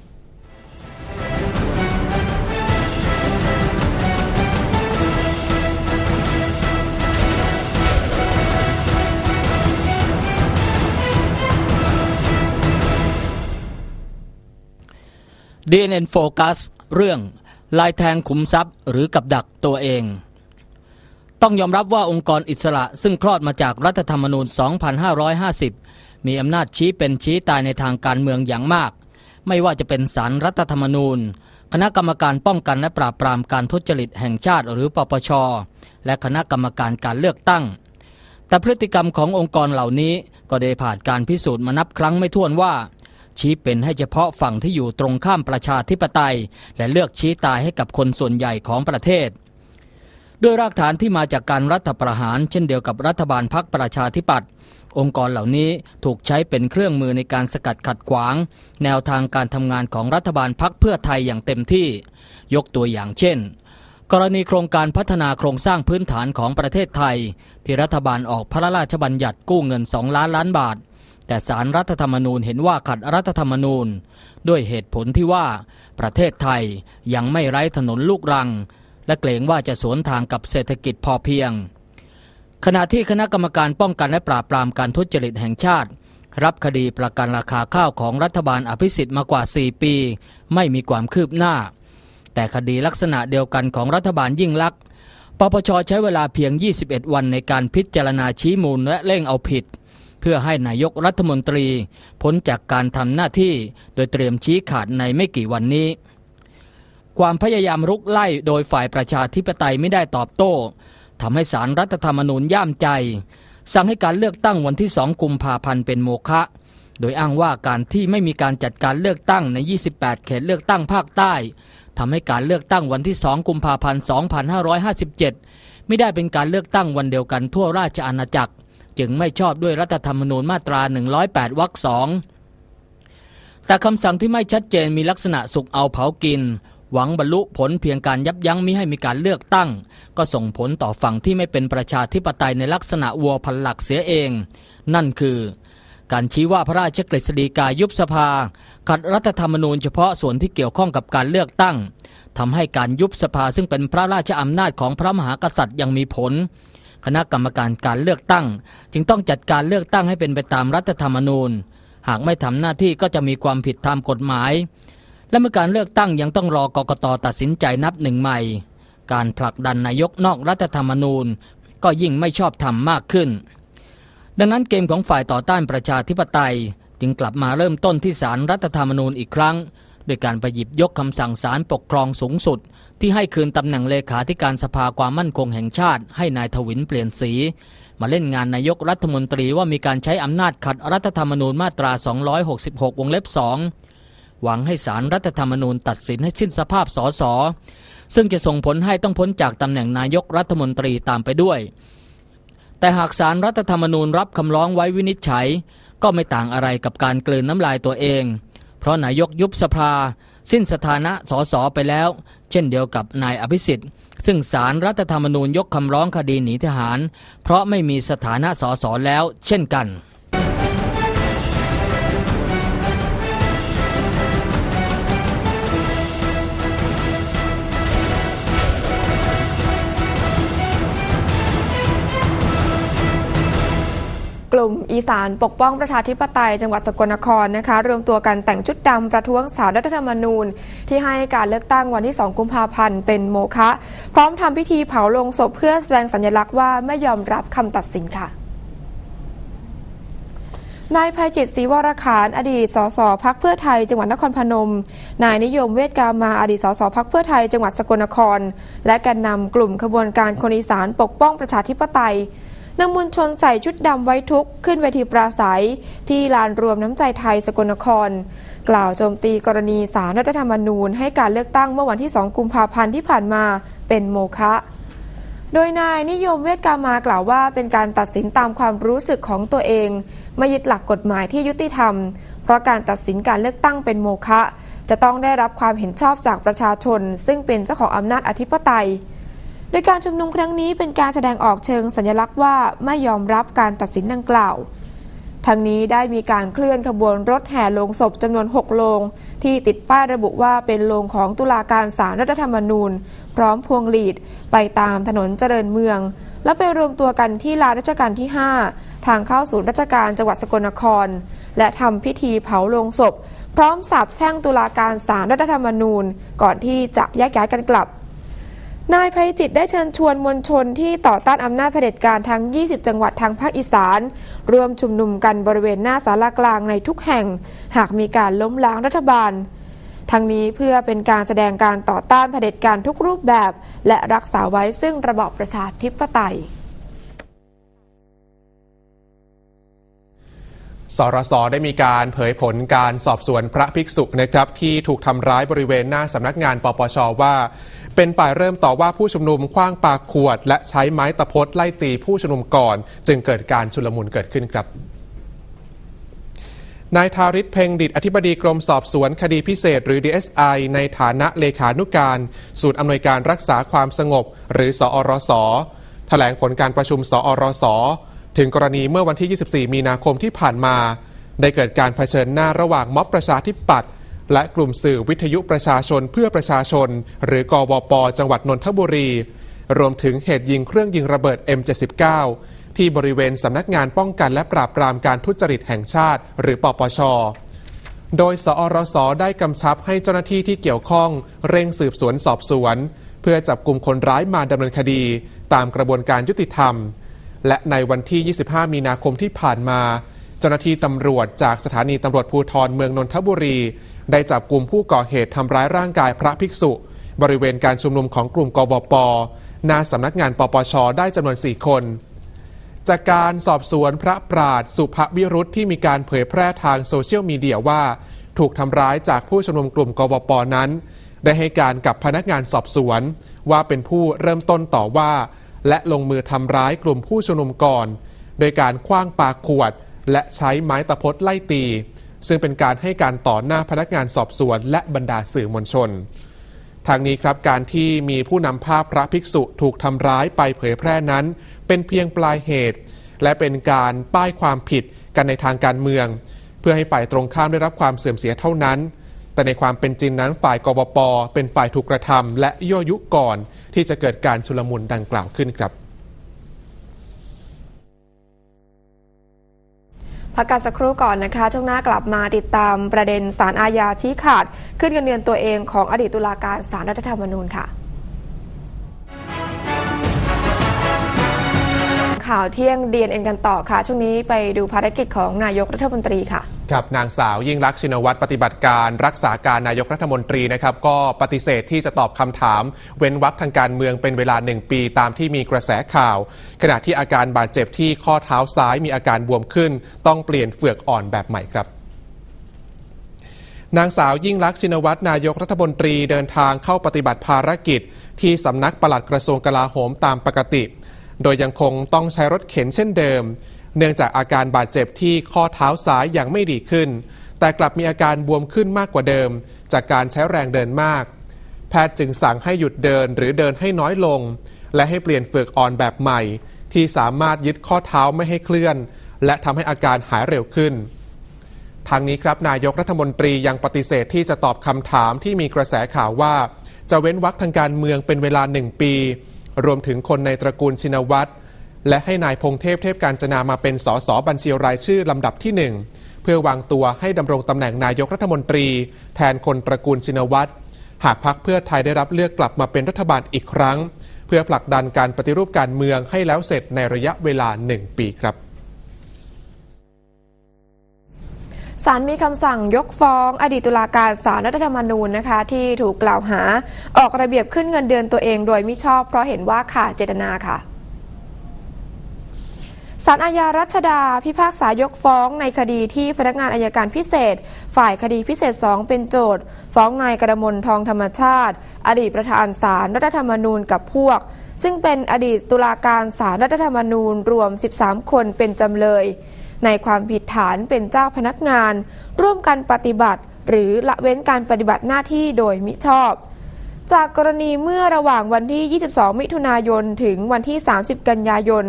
Speaker 1: DNN Focus เรื่องลายแทงขุมทรัพย์หรือกับดักตัวเองต้องยอมรับว่าองค์กรอิสระซึ่งคลอดมาจากรัฐธรรมนูญ 2550 มีอำนาจชี้เป็นชี้ตายในทางการเมืองอย่างมากไม่ว่าจะเป็นศาลรัฐธรรมนูญคณะกรรมการป้องกันและปราบปรามการทุจริตแห่งชาติหรือปปช.และคณะกรรมการการเลือกตั้งแต่พฤติกรรมขององค์กรเหล่านี้ก็ได้ผ่านการพิสูจน์มานับครั้งไม่ถ้วนว่าชี้เป็นให้เฉพาะฝั่งที่อยู่ตรงข้ามประชาธิปไตยและเลือกชี้ตายให้กับคนส่วนใหญ่ของประเทศด้วยรากฐานที่มาจากการรัฐประหารเช่นเดียวกับรัฐบาลพรรคประชาธิปัตย์องค์กรเหล่านี้ถูกใช้เป็นเครื่องมือในการสกัดขัดขวางแนวทางการทำงานของรัฐบาลพรรคเพื่อไทยอย่างเต็มที่ยกตัวอย่างเช่นกรณีโครงการพัฒนาโครงสร้างพื้นฐานของประเทศไทยที่รัฐบาลออกพระราชบัญญัติกู้เงิน2 ล้านบาทแต่ศาลรัฐธรรมนูญเห็นว่าขัดรัฐธรรมนูญด้วยเหตุผลที่ว่าประเทศไทยยังไม่ไร้ถนนลูกรังและเกรงว่าจะสวนทางกับเศรษฐกิจพอเพียงขณะที่คณะกรรมการป้องกันและปราบปรามการทุจริตแห่งชาติรับคดีประกันราคาข้าวของรัฐบาลอภิสิทธิ์มากว่า4 ปีไม่มีความคืบหน้าแต่คดีลักษณะเดียวกันของรัฐบาลยิ่งลักษณ์ปปช.ใช้เวลาเพียง21 วันในการพิจารณาชี้มูลและเร่งเอาผิดเพื่อให้นายกรัฐมนตรีพ้นจากการทำหน้าที่โดยเตรียมชี้ขาดในไม่กี่วันนี้ความพยายามรุกไล่โดยฝ่ายประชาธิปไตยไม่ได้ตอบโต้ทำให้ศาลรัฐธรรมนูญย่ามใจสั่งให้การเลือกตั้งวันที่2 กุมภาพันธ์เป็นโมฆะโดยอ้างว่าการที่ไม่มีการจัดการเลือกตั้งใน28 เขตเลือกตั้งภาคใต้ทำให้การเลือกตั้งวันที่2 กุมภาพันธ์ 2557ไม่ได้เป็นการเลือกตั้งวันเดียวกันทั่วราชอาณาจักรจึงไม่ชอบด้วยรัฐธรรมนูญมาตรา 108 วรรค 2แต่คำสั่งที่ไม่ชัดเจนมีลักษณะสุกเอาเผากินหวังบรรลุผลเพียงการยับยั้งมิให้มีการเลือกตั้งก็ส่งผลต่อฝั่งที่ไม่เป็นประชาธิปไตยในลักษณะวัวพันหลักเสียเองนั่นคือการชี้ว่าพระราชกฤษฎีกายุบสภาขัดรัฐธรรมนูญเฉพาะส่วนที่เกี่ยวข้องกับการเลือกตั้งทำให้การยุบสภาซึ่งเป็นพระราชอำนาจของพระมหากษัตริย์ยังมีผลคณะกรรมการการเลือกตั้งจึงต้องจัดการเลือกตั้งให้เป็นไปตามรัฐธรรมนูญหากไม่ทำหน้าที่ก็จะมีความผิดตามกฎหมายและเมื่อการเลือกตั้งยังต้องรอกกต.ตัดสินใจนับหนึ่งใหม่การผลักดันนายกนอกรัฐธรรมนูญก็ยิ่งไม่ชอบธรรมมากขึ้นดังนั้นเกมของฝ่ายต่อต้านประชาธิปไตยจึงกลับมาเริ่มต้นที่ศาลรัฐธรรมนูญอีกครั้งโดยการไปหยิบยกคำสั่งศาลปกครองสูงสุดที่ให้คืนตำแหน่งเลขาธิการสภาความมั่นคงแห่งชาติให้นายถวินเปลี่ยนสีมาเล่นงานนายกรัฐมนตรีว่ามีการใช้อำนาจขัดรัฐธรรมนูญมาตรา 266 วงเล็บ 2หวังให้ศาลรัฐธรรมนูญตัดสินให้สิ้นสภาพสสซึ่งจะส่งผลให้ต้องพ้นจากตำแหน่งนายกรัฐมนตรีตามไปด้วยแต่หากศาลรัฐธรรมนูญรับคำร้องไว้วินิจฉัยก็ไม่ต่างอะไรกับการกลืนน้ำลายตัวเองเพราะนายกยุบสภาสิ้นสถานะสสไปแล้วเช่นเดียวกับนายอภิสิทธิ์ซึ่งศาลรัฐธรรมนูญยกคำร้องคดีหนีทหารเพราะไม่มีสถานะสสแล้วเช่นกัน
Speaker 3: กลุ่มอีสานปกป้องประชาธิปไตยจังหวัดสกลนครนะคะรวมตัวกันแต่งชุดดำประท้วงศาลรัฐธรรมนูญที่ให้การเลือกตั้งวันที่ 2 กุมภาพันธ์เป็นโมฆะพร้อมทำพิธีเผาโลงศพเพื่อแสดงสัญลักษณ์ว่าไม่ยอมรับคำตัดสินค่ะนายไพจิตร ศรีวรขานอดีตสสพรรคเพื่อไทยจังหวัดนครพนมนายนิยมเวชกามาอดีตสสพรรคเพื่อไทยจังหวัดสกลนครและแกนนำกลุ่มขบวนการคนอีสานปกป้องประชาธิปไตยนำมวลชนใส่ชุดดำไว้ทุกข์ขึ้นเวทีปราศัยที่ลานรวมน้ำใจไทยสกลนครกล่าวโจมตีกรณีศาลรัฐธรรมนูญให้การเลือกตั้งเมื่อวันที่ 2 กุมภาพันธ์ที่ผ่านมาเป็นโมฆะโดยนายนิยมเวชกามากล่าวว่าเป็นการตัดสินตามความรู้สึกของตัวเองไม่ยึดหลักกฎหมายที่ยุติธรรมเพราะการตัดสินการเลือกตั้งเป็นโมฆะจะต้องได้รับความเห็นชอบจากประชาชนซึ่งเป็นเจ้าของอำนาจอธิปไตยโดยการชุมนุมครั้งนี้เป็นการแสดงออกเชิงสัญลักษณ์ว่าไม่ยอมรับการตัดสินดังกล่าวทั้งนี้ได้มีการเคลื่อนขบวนรถแห่โลงศพจำนวน6โลงที่ติดป้ายระบุว่าเป็นโลงของตุลาการศาลรัฐธรรมนูญพร้อมพวงหลีดไปตามถนนเจริญเมืองและไปรวมตัวกันที่ลานราชการที่ 5ทางเข้าศูนย์ราชการจังหวัดสกลนครและทำพิธีเผาโลงศพพร้อมสาปแช่งตุลาการศาลรัฐธรรมนูญก่อนที่จะแยกย้ายกันกลับนายไพจิตรได้เชิญชวนมวลชนที่ต่อต้านอำนาจเผด็จการทั้ง20จังหวัดทางภาคอีสานร่วมชุมนุมกันบริเวณหน้าศาลากลางในทุกแห่งหากมีการล้มล้างรัฐบาลทั้งนี้เพื่อเป็นการแสดงการต่อต้านเผด็จการทุกรูปแบบและรักษาไว้ซึ่งระบอบประชาธิปไตย
Speaker 2: สรส.ได้มีการเผยผลการสอบสวนพระภิกษุนะครับที่ถูกทำร้ายบริเวณหน้าสำนักงานปปช.ว่าเป็นฝ่ายเริ่มต่อว่าผู้ชุมนุมขว้างปาขวดและใช้ไม้ตะพดไล่ตีผู้ชุมนุมก่อนจึงเกิดการชุลมุนเกิดขึ้นครับนายธาริศ เพ็งดิษฐ์อธิบดีกรมสอบสวนคดีพิเศษหรือ DSI ในฐานะเลขานุการศูนย์อำนวยการรักษาความสงบหรือสอรส.แถลงผลการประชุมสอรส.ถึงกรณีเมื่อวันที่ 24 มีนาคมที่ผ่านมาได้เกิดการเผชิญหน้าระหว่างม็อบประชาธิปัตย์และกลุ่มสื่อวิทยุประชาชนเพื่อประชาชนหรือกวป.จังหวัดนนทบุรีรวมถึงเหตุยิงเครื่องยิงระเบิด M79 ที่บริเวณสำนักงานป้องกันและปราบปรามการทุจริตแห่งชาติหรือปปช.โดยสอรส.ได้กำชับให้เจ้าหน้าที่ที่เกี่ยวข้องเร่งสืบสวนสอบสวนเพื่อจับกลุ่มคนร้ายมาดำเนินคดีตามกระบวนการยุติธรรมและในวันที่ 25 มีนาคมที่ผ่านมาเจ้าหน้าที่ตำรวจจากสถานีตำรวจภูธรเมืองนนทบุรีได้จับกลุ่มผู้ก่อเหตุทำร้ายร่างกายพระภิกษุบริเวณการชุมนุมของกลุ่มกวป.หน้าสำนักงานปปช.ได้จำนวน 4 คนจากการสอบสวนพระปราชญ์สุภวิรุธที่มีการเผยแพร่ทางโซเชียลมีเดียว่าถูกทำร้ายจากผู้ชุมนุมกลุ่มกวป.นั้นได้ให้การกับพนักงานสอบสวนว่าเป็นผู้เริ่มต้นต่อว่าและลงมือทำร้ายกลุ่มผู้ชุมนุมก่อนโดยการขว้างปาขวดและใช้ไม้ตะพดไล่ตีซึ่งเป็นการให้การต่อหน้าพนักงานสอบสวนและบรรดาสื่อมวลชนทางนี้ครับการที่มีผู้นำภาพพระภิกษุถูกทำร้ายไปเผยแพร่นั้นเป็นเพียงปลายเหตุและเป็นการป้ายความผิดกันในทางการเมืองเพื่อให้ฝ่ายตรงข้ามได้รับความเสื่อมเสียเท่านั้นแต่ในความเป็นจริงนั้นฝ่ายกบป.เป็นฝ่ายถูกกระทำและยั่วยุก่อนที่จะเกิดการชุลมุนดังกล่าวขึ้นครับ
Speaker 3: พักกันสักครู่ก่อนนะคะช่วงหน้ากลับมาติดตามประเด็นศาลอาญาชี้ขาดขึ้นเงินเดือนตัวเองของอดีตตุลาการศาลรัฐธรรมนูญค่ะข่าวเที่ยง DNN กันต่อค่ะช่วงนี้ไปดูภารกิจของนายกรัฐมนตรีค่ะ
Speaker 2: ครับนางสาวยิ่งลักษณ์ชินวัตรปฏิบัติการรักษาการนายกรัฐมนตรีนะครับก็ปฏิเสธที่จะตอบคำถามเว้นวรรคทางการเมืองเป็นเวลา1 ปีตามที่มีกระแสข่าวขณะที่อาการบาดเจ็บที่ข้อเท้าซ้ายมีอาการบวมขึ้นต้องเปลี่ยนเฟือกอ่อนแบบใหม่ครับนางสาวยิ่งลักษณ์ชินวัตรนายกรัฐมนตรีเดินทางเข้าปฏิบัติภารกิจที่สำนักปลัดกระทรวงกลาโหมตามปกติโดยยังคงต้องใช้รถเข็นเช่นเดิมเนื่องจากอาการบาดเจ็บที่ข้อเท้าซ้ายยังไม่ดีขึ้นแต่กลับมีอาการบวมขึ้นมากกว่าเดิมจากการใช้แรงเดินมากแพทย์จึงสั่งให้หยุดเดินหรือเดินให้น้อยลงและให้เปลี่ยนเฟือกอ่อนแบบใหม่ที่สามารถยึดข้อเท้าไม่ให้เคลื่อนและทำให้อาการหายเร็วขึ้นทางนี้ครับนายกรัฐมนตรียังปฏิเสธที่จะตอบคำถามที่มีกระแสข่าวว่าจะเว้นวรรคทางการเมืองเป็นเวลา1 ปีรวมถึงคนในตระกูลชินวัตรและให้นายพงเทพเทพกาญจนามาเป็นสสบัญชีรายชื่อลำดับที่1เพื่อวางตัวให้ดำรงตำแหน่งนายกรัฐมนตรีแทนคนตระกูลชินวัตรหากพรรคเพื่อไทยได้รับเลือกกลับมาเป็นรัฐบาลอีกครั้งเพื่อผลักดันการปฏิรูปการเมืองให้แล้วเสร็จในระยะเวลา1 ปีครับ
Speaker 3: ศาลมีคำสั่งยกฟ้องอดีตตุลาการศาลรัฐธรรมนูญนะคะที่ถูกกล่าวหาออกระเบียบขึ้นเงินเดือนตัวเองโดยมิชอบเพราะเห็นว่าขาดเจตนาค่ะศาลอาญารัชดาพิพากษายกฟ้องในคดีที่พนักงานอัยการพิเศษฝ่ายคดีพิเศษ2เป็นโจทก์ฟ้องนายกระมลทองธรรมชาติอดีตประธานศาลรัฐธรรมนูญกับพวกซึ่งเป็นอดีตตุลาการศาลรัฐธรรมนูญรวม13คนเป็นจำเลยในความผิดฐานเป็นเจ้าพนักงานร่วมกันปฏิบัติหรือละเว้นการปฏิบัติหน้าที่โดยมิชอบจากกรณีเมื่อระหว่างวันที่22มิถุนายนถึงวันที่30กันยายน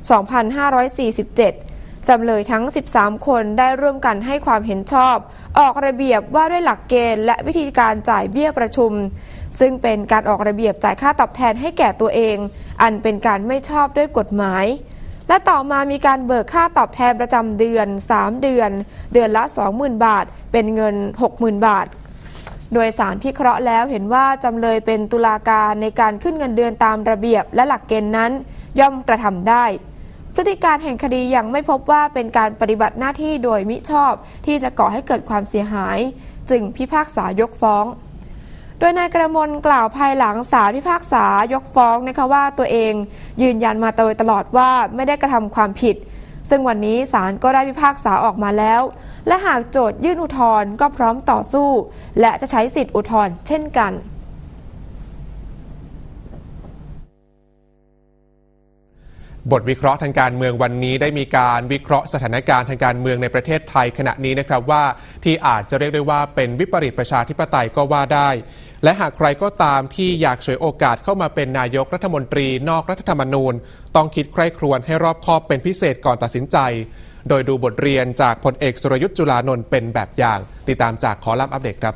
Speaker 3: 2547จำเลยทั้ง13คนได้ร่วมกันให้ความเห็นชอบออกระเบียบว่าด้วยหลักเกณฑ์และวิธีการจ่ายเบี้ยประชุมซึ่งเป็นการออกระเบียบจ่ายค่าตอบแทนให้แก่ตัวเองอันเป็นการไม่ชอบด้วยกฎหมายและต่อมามีการเบิกค่าตอบแทนประจำเดือน3 เดือนเดือนละ 20,000 บาทเป็นเงิน 60,000 บาทโดยศาลพิเคราะห์แล้วเห็นว่าจำเลยเป็นตุลาการในการขึ้นเงินเดือนตามระเบียบและหลักเกณฑ์นั้นย่อมกระทำได้พฤติการแห่งคดียังไม่พบว่าเป็นการปฏิบัติหน้าที่โดยมิชอบที่จะก่อให้เกิดความเสียหายจึงพิพากษายกฟ้องโดยนายกระมลกล่าวภายหลังศาลพิพากษายกฟ้องนะคะว่าตัวเองยืนยันมาโดยตลอดว่าไม่ได้กระทำความผิดซึ่งวันนี้ศาลก็ได้พิพากษาออกมาแล้วและหากโจทยื่นอุทธรณ์ก็พร้อมต่อสู้และจะใช้สิทธิอุทธรณ์เช่นกัน
Speaker 2: บทวิเคราะห์ทางการเมืองวันนี้ได้มีการวิเคราะห์สถานการณ์ทางการเมืองในประเทศไทยขณะนี้นะครับว่าที่อาจจะเรียกได้ว่าเป็นวิปริตประชาธิปไตยก็ว่าได้และหากใครก็ตามที่อยากฉวยโอกาสเข้ามาเป็นนายกรัฐมนตรีนอกรัฐธรรมนูญต้องคิดใคร่ครวญให้รอบคอบเป็นพิเศษก่อนตัดสินใจโดยดูบทเรียนจากพลเอกสุรยุทธ์จุลานนท์เป็นแบบอย่างติดตามจากคอลัมน์อัปเดตครับ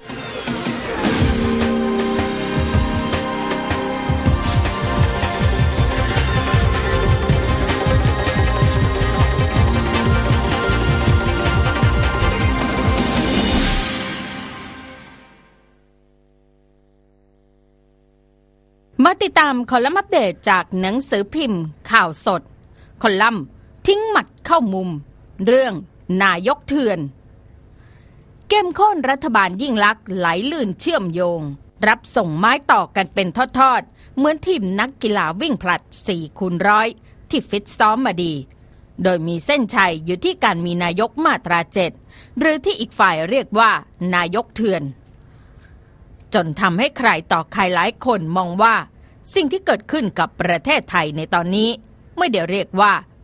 Speaker 6: มาติดตามคอลัมน์อัปเดตจากหนังสือพิมพ์ข่าวสดคอลัมน์ทิ้งหมัดเข้ามุมเรื่องนายกเถื่อนเข้มข้นรัฐบาลยิ่งลักษณ์ไหลลื่นเชื่อมโยงรับส่งไม้ต่อกันเป็นทอดๆเหมือนทีมนักกีฬาวิ่งผลัด 4x100 ที่ฟิตซ้อมมาดีโดยมีเส้นชัยอยู่ที่การมีนายกมาตรา 7หรือที่อีกฝ่ายเรียกว่านายกเถื่อนจนทำให้ใครต่อใครหลายคนมองว่าสิ่งที่เกิดขึ้นกับประเทศไทยในตอนนี้ไม่ได้เรียกว่า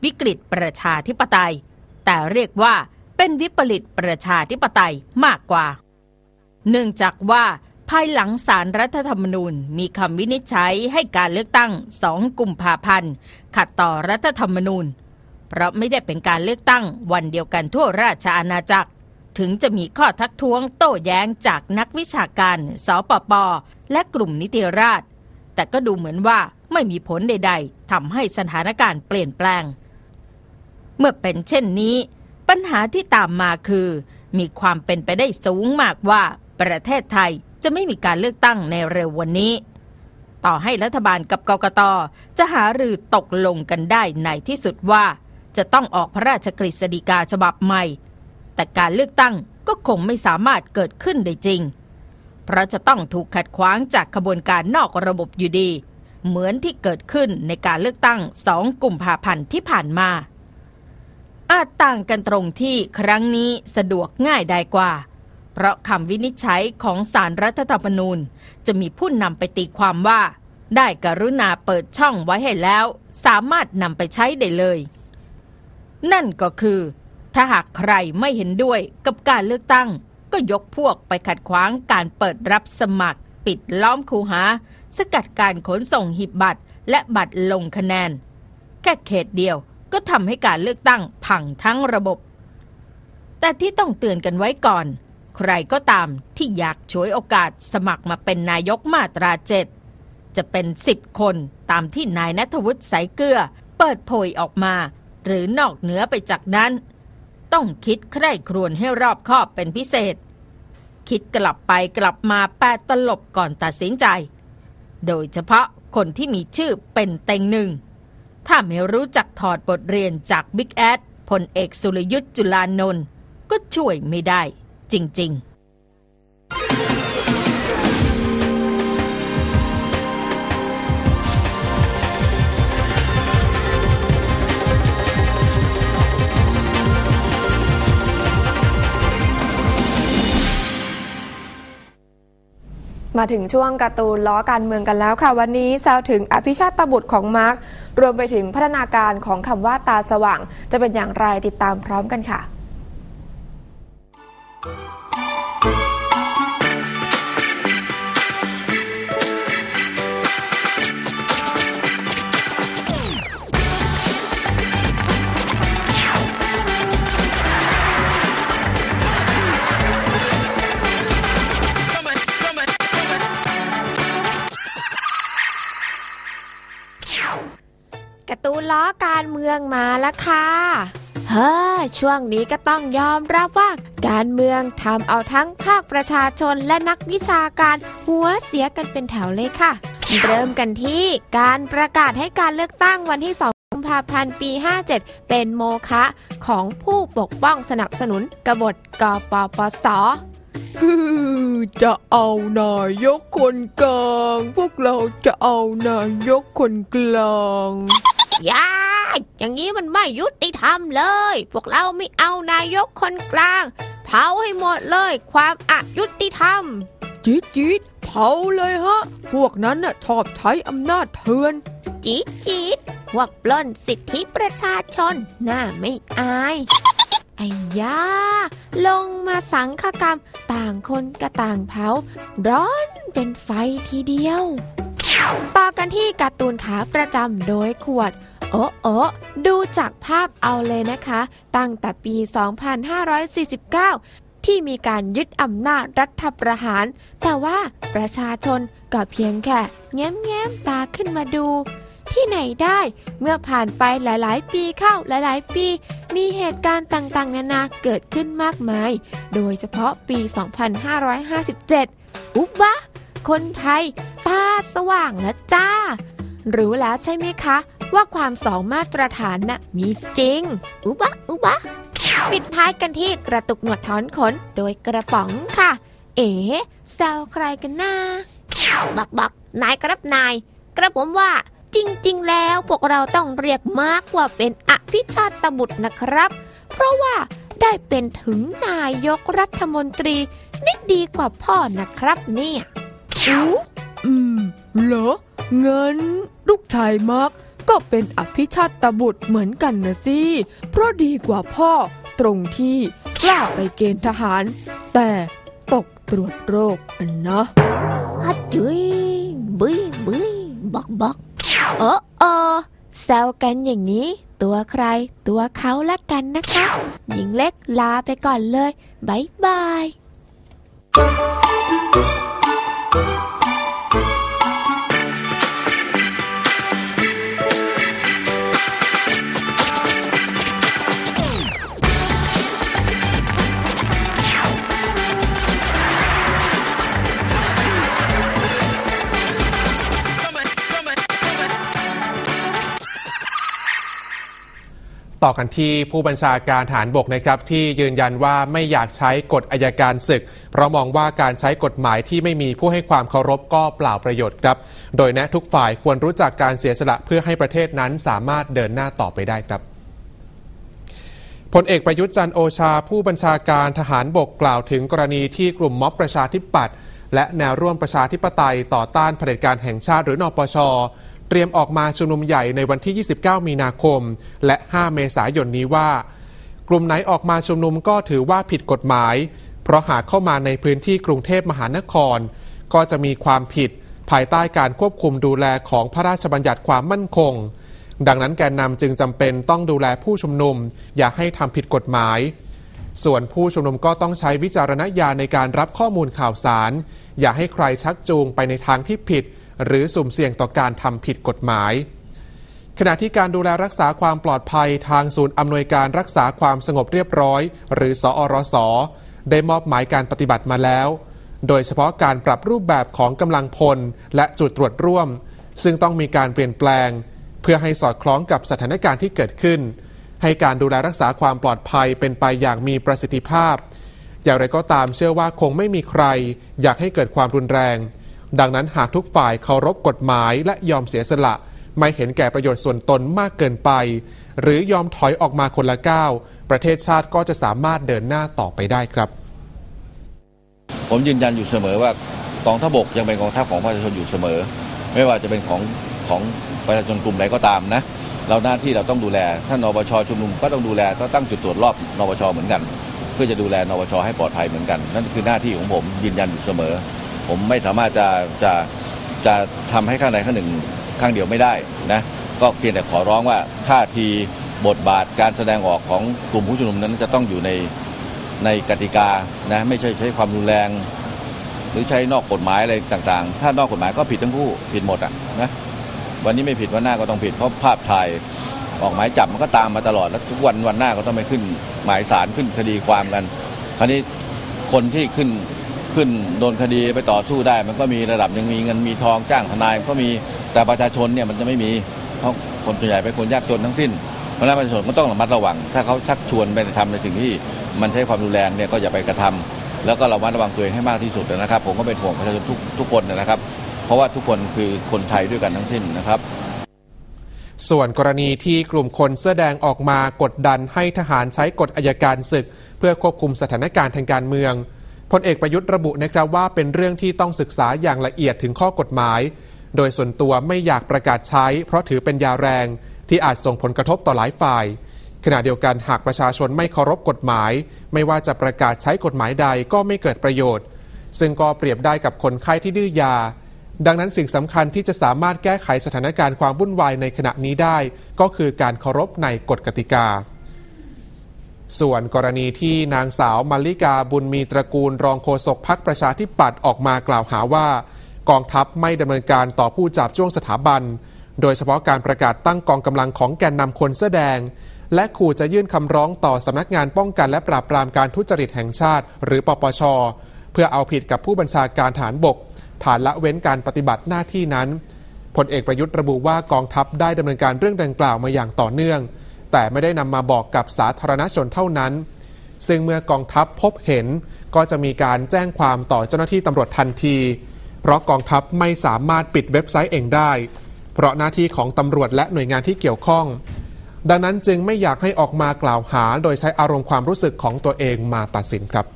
Speaker 6: วิกฤตประชาธิปไตยแต่เรียกว่าเป็นวิปริตประชาธิปไตยมากกว่าเนื่องจากว่าภายหลังศาลรัฐธรรมนูญมีคำวินิจฉัยให้การเลือกตั้ง2 กุมภาพันธ์ขัดต่อรัฐธรรมนูญเพราะไม่ได้เป็นการเลือกตั้งวันเดียวกันทั่วราชอาณาจักรถึงจะมีข้อทักท้วงโต้แย้งจากนักวิชาการสปป.และกลุ่มนิติราษฎร์แต่ก็ดูเหมือนว่าไม่มีผลใดๆทำให้สถานการณ์เปลี่ยนแปลงเมื่อเป็นเช่นนี้ปัญหาที่ตามมาคือมีความเป็นไปได้สูงมากว่าประเทศไทยจะไม่มีการเลือกตั้งในเร็ววันนี้ต่อให้รัฐบาลกับกกต.จะหารือตกลงกันได้ในที่สุดว่าจะต้องออกพระราชกฤษฎีกาฉบับใหม่แต่การเลือกตั้งก็คงไม่สามารถเกิดขึ้นได้จริงเพราะจะต้องถูกขัดขวางจากขบวนการนอกระบบอยู่ดีเหมือนที่เกิดขึ้นในการเลือกตั้ง2 กุมภาพันธ์ที่ผ่านมาอาจต่างกันตรงที่ครั้งนี้สะดวกง่ายได้กว่าเพราะคำวินิจฉัยของศาลรัฐธรรมนูญจะมีผู้นำไปตีความว่าได้กรุณาเปิดช่องไว้ให้แล้วสามารถนำไปใช้ได้เลยนั่นก็คือถ้าหากใครไม่เห็นด้วยกับการเลือกตั้งก็ยกพวกไปขัดขวางการเปิดรับสมัครปิดล้อมคูหาสกัดการขนส่งหีบบัตรและบัตรลงคะแนนแค่เขตเดียวก็ทำให้การเลือกตั้งพังทั้งระบบแต่ที่ต้องเตือนกันไว้ก่อนใครก็ตามที่อยากฉวยโอกาสสมัครมาเป็นนายกมาตรา 7จะเป็น10 คนตามที่นายณัฐวุฒิสายเกลือเปิดโผยออกมาหรือนอกเหนือไปจากนั้นต้องคิดใคร่ครวญให้รอบคอบเป็นพิเศษคิดกลับไปกลับมา8 ตลบก่อนตัดสินใจโดยเฉพาะคนที่มีชื่อเป็นเต็งหนึ่งถ้าไม่รู้จักถอดบทเรียนจากบิ๊กแอดพลเอกสุรยุทธ์จุลานนท์ก็ช่วยไม่ได้จริงๆ
Speaker 3: มาถึงช่วงการ์ตูนล้อการเมืองกันแล้วค่ะวันนี้แซวถึงอภิชาติบุตรของมาร์ครวมไปถึงพัฒนาการของคำว่าตาสว่างจะเป็นอย่างไรติดตามพร้อมกันค่ะการ์ตูนล้อการเมืองมาแล้วค่ะช่วงนี้ก็ต้องยอมรับว่าการเมืองทำเอาทั้งภาคประชาชนและนักวิชาการหัวเสียกันเป็นแถวเลยค่ะเริ่มกันที่การประกาศให้การเลือกตั้งวันที่2 กุมภาพันธ์ปี 57เป็นโมฆะของผู้ปกป้องสนับสนุนกบฏกปปส.
Speaker 7: จะเอานายกคนกลางพวกเราจะเอานายกคนกลาง
Speaker 8: อย่างนี้มันไม่ยุติธรรมเลยพวกเราไม่เอานายกคนกลางเผาให้หมดเลยความอยุติธรรม
Speaker 7: จี๊ดเผาเลยฮะพวกนั้นน่ะชอบใช้อำนาจเถื่อน
Speaker 8: จี๊ดพวกปล้นสิทธิประชาชนน่าไม่อายไอ้ย่าลงมาสังฆกรรมต่างคนก็ต่างเผาร้อนเป็นไฟทีเดียวต่อกันที่การ์ตูนขาประจำโดยขวดดูจากภาพเอาเลยนะคะตั้งแต่ปี 2549 ที่มีการยึดอำนาจรัฐประหารแต่ว่าประชาชนก็เพียงแค่แง้มตาขึ้นมาดูที่ไหนได้เมื่อผ่านไปหลายๆปีเข้าหลายๆปีมีเหตุการณ์ต่างๆนานาเกิดขึ้นมากมายโดยเฉพาะปี 2557 อุ๊บะคนไทยตาสว่างแล้วจ้ารู้แล้วใช่ไหมคะว่าความ2 มาตรฐานน่ะมีจริงอุ๊บะปิดท้ายกันที่กระตุกหนวดถอนขนโดยกระป๋องค่ะแซวใครกันนะบักนายครับนายกระผมว่าจริงๆแล้วพวกเราต้องเรียกมาร์คว่าเป็นอภิชาติบุตรนะครับเพราะว่าได้เป็นถึงนายกรัฐมนตรีนี่ดีกว่าพ่อนะครับเนี่ย
Speaker 7: เหรองั้นลูกชายมาร์คก็เป็นอภิชาตบุตรเหมือนกันนะสิเพราะดีกว่าพ่อตรงที่กล้าไปเกณฑ์ทหารแต่ตกตรวจโรคนะ
Speaker 8: ฮัดจุยบุยบุยบอกบอกแซวกันอย่างนี้ตัวใครตัวเขาละกันนะคะหญิงเล็กลาไปก่อนเลยบ๊ายบาย
Speaker 2: ต่อกันที่ผู้บัญชาการทหารบกนะครับที่ยืนยันว่าไม่อยากใช้กฎอัยการศึกเพราะมองว่าการใช้กฎหมายที่ไม่มีผู้ให้ความเคารพก็เปล่าประโยชน์ครับโดยแนะทุกฝ่ายควรรู้จักการเสียสละเพื่อให้ประเทศนั้นสามารถเดินหน้าต่อไปได้ครับพลเอกประยุทธ์จันทร์โอชาผู้บัญชาการทหารบกกล่าวถึงกรณีที่กลุ่มม็อบประชาธิปัตย์และแนวร่วมประชาธิปไตยต่อต้านเผด็จการแห่งชาติหรือนปช.เตรียมออกมาชุมนุมใหญ่ในวันที่ 29 มีนาคมและ 5 เมษายนนี้ว่ากลุ่มไหนออกมาชุมนุมก็ถือว่าผิดกฎหมายเพราะหากเข้ามาในพื้นที่กรุงเทพมหานครก็จะมีความผิดภายใต้การควบคุมดูแลของพระราชบัญญัติความมั่นคงดังนั้นแกนนำจึงจำเป็นต้องดูแลผู้ชุมนุมอย่าให้ทำผิดกฎหมายส่วนผู้ชุมนุมก็ต้องใช้วิจารณญาณในการรับข้อมูลข่าวสารอย่าให้ใครชักจูงไปในทางที่ผิดหรือสุ่มเสี่ยงต่อการทำผิดกฎหมายขณะที่การดูแลรักษาความปลอดภัยทางศูนย์อำนวยการรักษาความสงบเรียบร้อยหรือสอรสได้มอบหมายการปฏิบัติมาแล้วโดยเฉพาะการปรับรูปแบบของกำลังพลและจุดตรวจร่วมซึ่งต้องมีการเปลี่ยนแปลงเพื่อให้สอดคล้องกับสถานการณ์ที่เกิดขึ้นให้การดูแลรักษาความปลอดภัยเป็นไปอย่างมีประสิทธิภาพอย่างไรก็ตามเชื่อว่าคงไม่มีใครอยากให้เกิดความรุนแรงดังนั้นหากทุกฝ่ายเคารพกฎหมายและยอมเสียสละไม่เห็นแก่ประโยชน์ส่วนตนมากเกินไปหรือยอมถอยออกมาคนละก้าวประเทศชาติก็จะสามารถเดินหน้าต่อไปได้ครับ
Speaker 9: ผมยืนยันอยู่เสมอว่ากองทัพบกยังเป็นกองทัพของประชาชนอยู่เสมอไม่ว่าจะเป็นของประชาชนกลุ่มใดก็ตามนะเราหน้าที่เราต้องดูแลถ้านปช.ชุมนุมก็ต้องดูแลก็ตั้งจุดตรวจรอบนปช.เหมือนกันเพื่อจะดูแลนปช.ให้ปลอดภัยเหมือนกันนั่นคือหน้าที่ของผมยืนยันอยู่เสมอผมไม่สามารถจะทำให้ข้างใดข้างหนึ่งข้างเดียวไม่ได้นะก็เพียงแต่ขอร้องว่าท่าทีบทบาทการแสดงออกของกลุ่มผู้ชุมนุมนั้นจะต้องอยู่ในกติกานะไม่ใช่ใช้ความรุนแรงหรือใช้นอกกฎหมายอะไรต่างๆถ้านอกกฎหมายก็ผิดทั้งคู่ผิดหมดอ่ะนะวันนี้ไม่ผิดวันหน้าก็ต้องผิดเพราะภาพถ่ายออกหมายจับมันก็ตามมาตลอดแล้วทุกวันหน้าก็ต้องไปขึ้นหมายศาลขึ้นคดีความกันคราวนี้คนที่ขึ้นโดนคดีไปต่อสู้ได้มันก็มีระดับยังมีเงินมีทองจ้างทนายก็มีแต่ประชาชนเนี่ยมันจะไม่มีเพราะคนส่วนใหญ่เป็นคนยากจนทั้งสิ้นเพราะฉะนั้นประชาชนก็ต้องระมัดระวังถ้าเขาชักชวนไปทำในสิ่งที่มันใช้ความรุนแรงเนี่ยก็อย่าไปกระทำแล้วก็ระมัดระวังตัวเองให้มากที่สุดนะครับผมก็เป็นห่วงประชาชนทุกคนนะครับเพราะว่าทุกคนคือคนไทยด้วยกันทั้งสิ้นนะครับ
Speaker 2: ส่วนกรณีที่กลุ่มคนเสื้อแดงออกมากดดันให้ทหารใช้กฎอัยการศึกเพื่อควบคุมสถานการณ์ทางการเมืองพลเอกประยุทธ์ระบุนะครับว่าเป็นเรื่องที่ต้องศึกษาอย่างละเอียดถึงข้อกฎหมายโดยส่วนตัวไม่อยากประกาศใช้เพราะถือเป็นยาแรงที่อาจส่งผลกระทบต่อหลายฝ่ายขณะเดียวกันหากประชาชนไม่เคารพกฎหมายไม่ว่าจะประกาศใช้กฎหมายใดก็ไม่เกิดประโยชน์ซึ่งก็เปรียบได้กับคนไข้ที่ดื้อยาดังนั้นสิ่งสำคัญที่จะสามารถแก้ไขสถานการณ์ความวุ่นวายในขณะนี้ได้ก็คือการเคารพในกฎกติกาส่วนกรณีที่นางสาวมัลลิกาบุญมีตระกูลรองโฆษกพรรคประชาธิปัตย์ออกมากล่าวหาว่ากองทัพไม่ดำเนินการต่อผู้จับจ้วงสถาบันโดยเฉพาะการประกาศตั้งกองกำลังของแกนนำคนเสื้อแดงและขู่จะยื่นคำร้องต่อสำนักงานป้องกันและปราบปรามการทุจริตแห่งชาติหรือปปช.เพื่อเอาผิดกับผู้บัญชาการทหารบกฐานละเว้นการปฏิบัติหน้าที่นั้นพลเอกประยุทธ์ระบุว่ากองทัพได้ดำเนินการเรื่องดังกล่าวมาอย่างต่อเนื่องแต่ไม่ได้นำมาบอกกับสาธารณชนเท่านั้นซึ่งเมื่อกองทัพพบเห็นก็จะมีการแจ้งความต่อเจ้าหน้าที่ตำรวจทันทีเพราะกองทัพไม่สามารถปิดเว็บไซต์เองได้เพราะหน้าที่ของตำรวจและหน่วยงานที่เกี่ยวข้องดังนั้นจึงไม่อยากให้ออกมากล่าวหาโดยใช้อารมณ์ความรู้สึกของตัวเองมาตัดสินครับ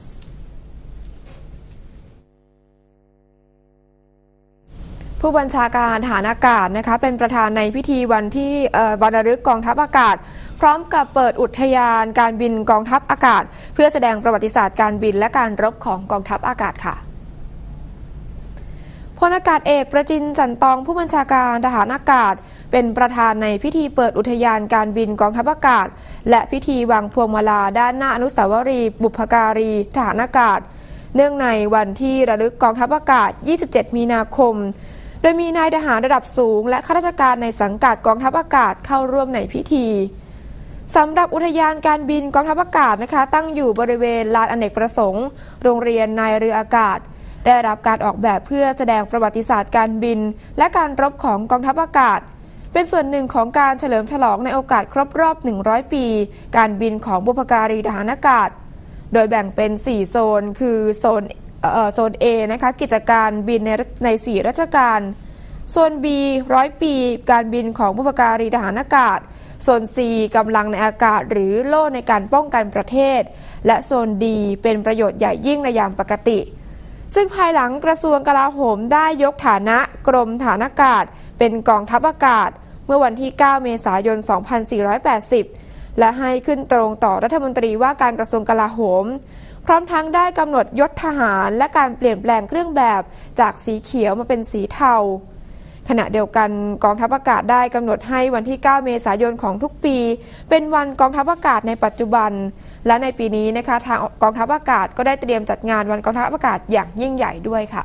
Speaker 3: ผู้บัญชาการทหารอากาศนะคะเป็นประธานในพิธีวันที่วันระลึกกองทัพอากาศพร้อมกับเปิดอุทยานการบินกองทัพอากาศเพื่อแสดงประวัติศาสตร์การบินและการรบของกองทัพอากาศค่ะพลอากาศเอกประจินจันตองผู้บัญชาการทหารอากาศเป็นประธานในพิธีเปิดอุทยานการบินกองทัพอากาศและพิธีวางพวงมาลาด้านหน้าอนุสาวรีย์บุพการีทหารอากาศเนื่องในวันที่ระลึกกองทัพอากาศ 27 มีนาคมโดยมีนายทหารระดับสูงและข้าราชการในสังกัดกองทัพอากาศเข้าร่วมในพิธีสำหรับอุทยานการบินกองทัพอากาศนะคะตั้งอยู่บริเวณลานอเนกประสงค์โรงเรียนนายเรืออากาศได้รับการออกแบบเพื่อแสดงประวัติศาสตร์การบินและการรบของกองทัพอากาศเป็นส่วนหนึ่งของการเฉลิมฉลองในโอกาสครบรอบ100 ปีการบินของบุพการีทหารอากาศโดยแบ่งเป็น4โซนคือโซน A นะคะกิจการบินใน4ราชการโซน B 100 ปีการบินของบุพการีทหารอากาศโซน C กำลังในอากาศหรือโล่ในการป้องกันประเทศและโซน D เป็นประโยชน์ใหญ่ยิ่งในยามปกติซึ่งภายหลังกระทรวงกลาโหมได้ยกฐานะกรมฐานอากาศเป็นกองทัพอากาศเมื่อวันที่ 9 เมษายน 2480 และให้ขึ้นตรงต่อรัฐมนตรีว่าการกระทรวงกลาโหมพร้อมทั้งได้กำหนดยศทหารและการเปลี่ยนแปลงเครื่องแบบจากสีเขียวมาเป็นสีเทาขณะเดียวกันกองทัพอากาศได้กำหนดให้วันที่ 9 เมษายนของทุกปีเป็นวันกองทัพอากาศในปัจจุบันและในปีนี้นะคะทางกองทัพอากาศก็ได้เตรียมจัดงานวันกองทัพอากาศอย่างยิ่งใหญ่ด้วยค่ะ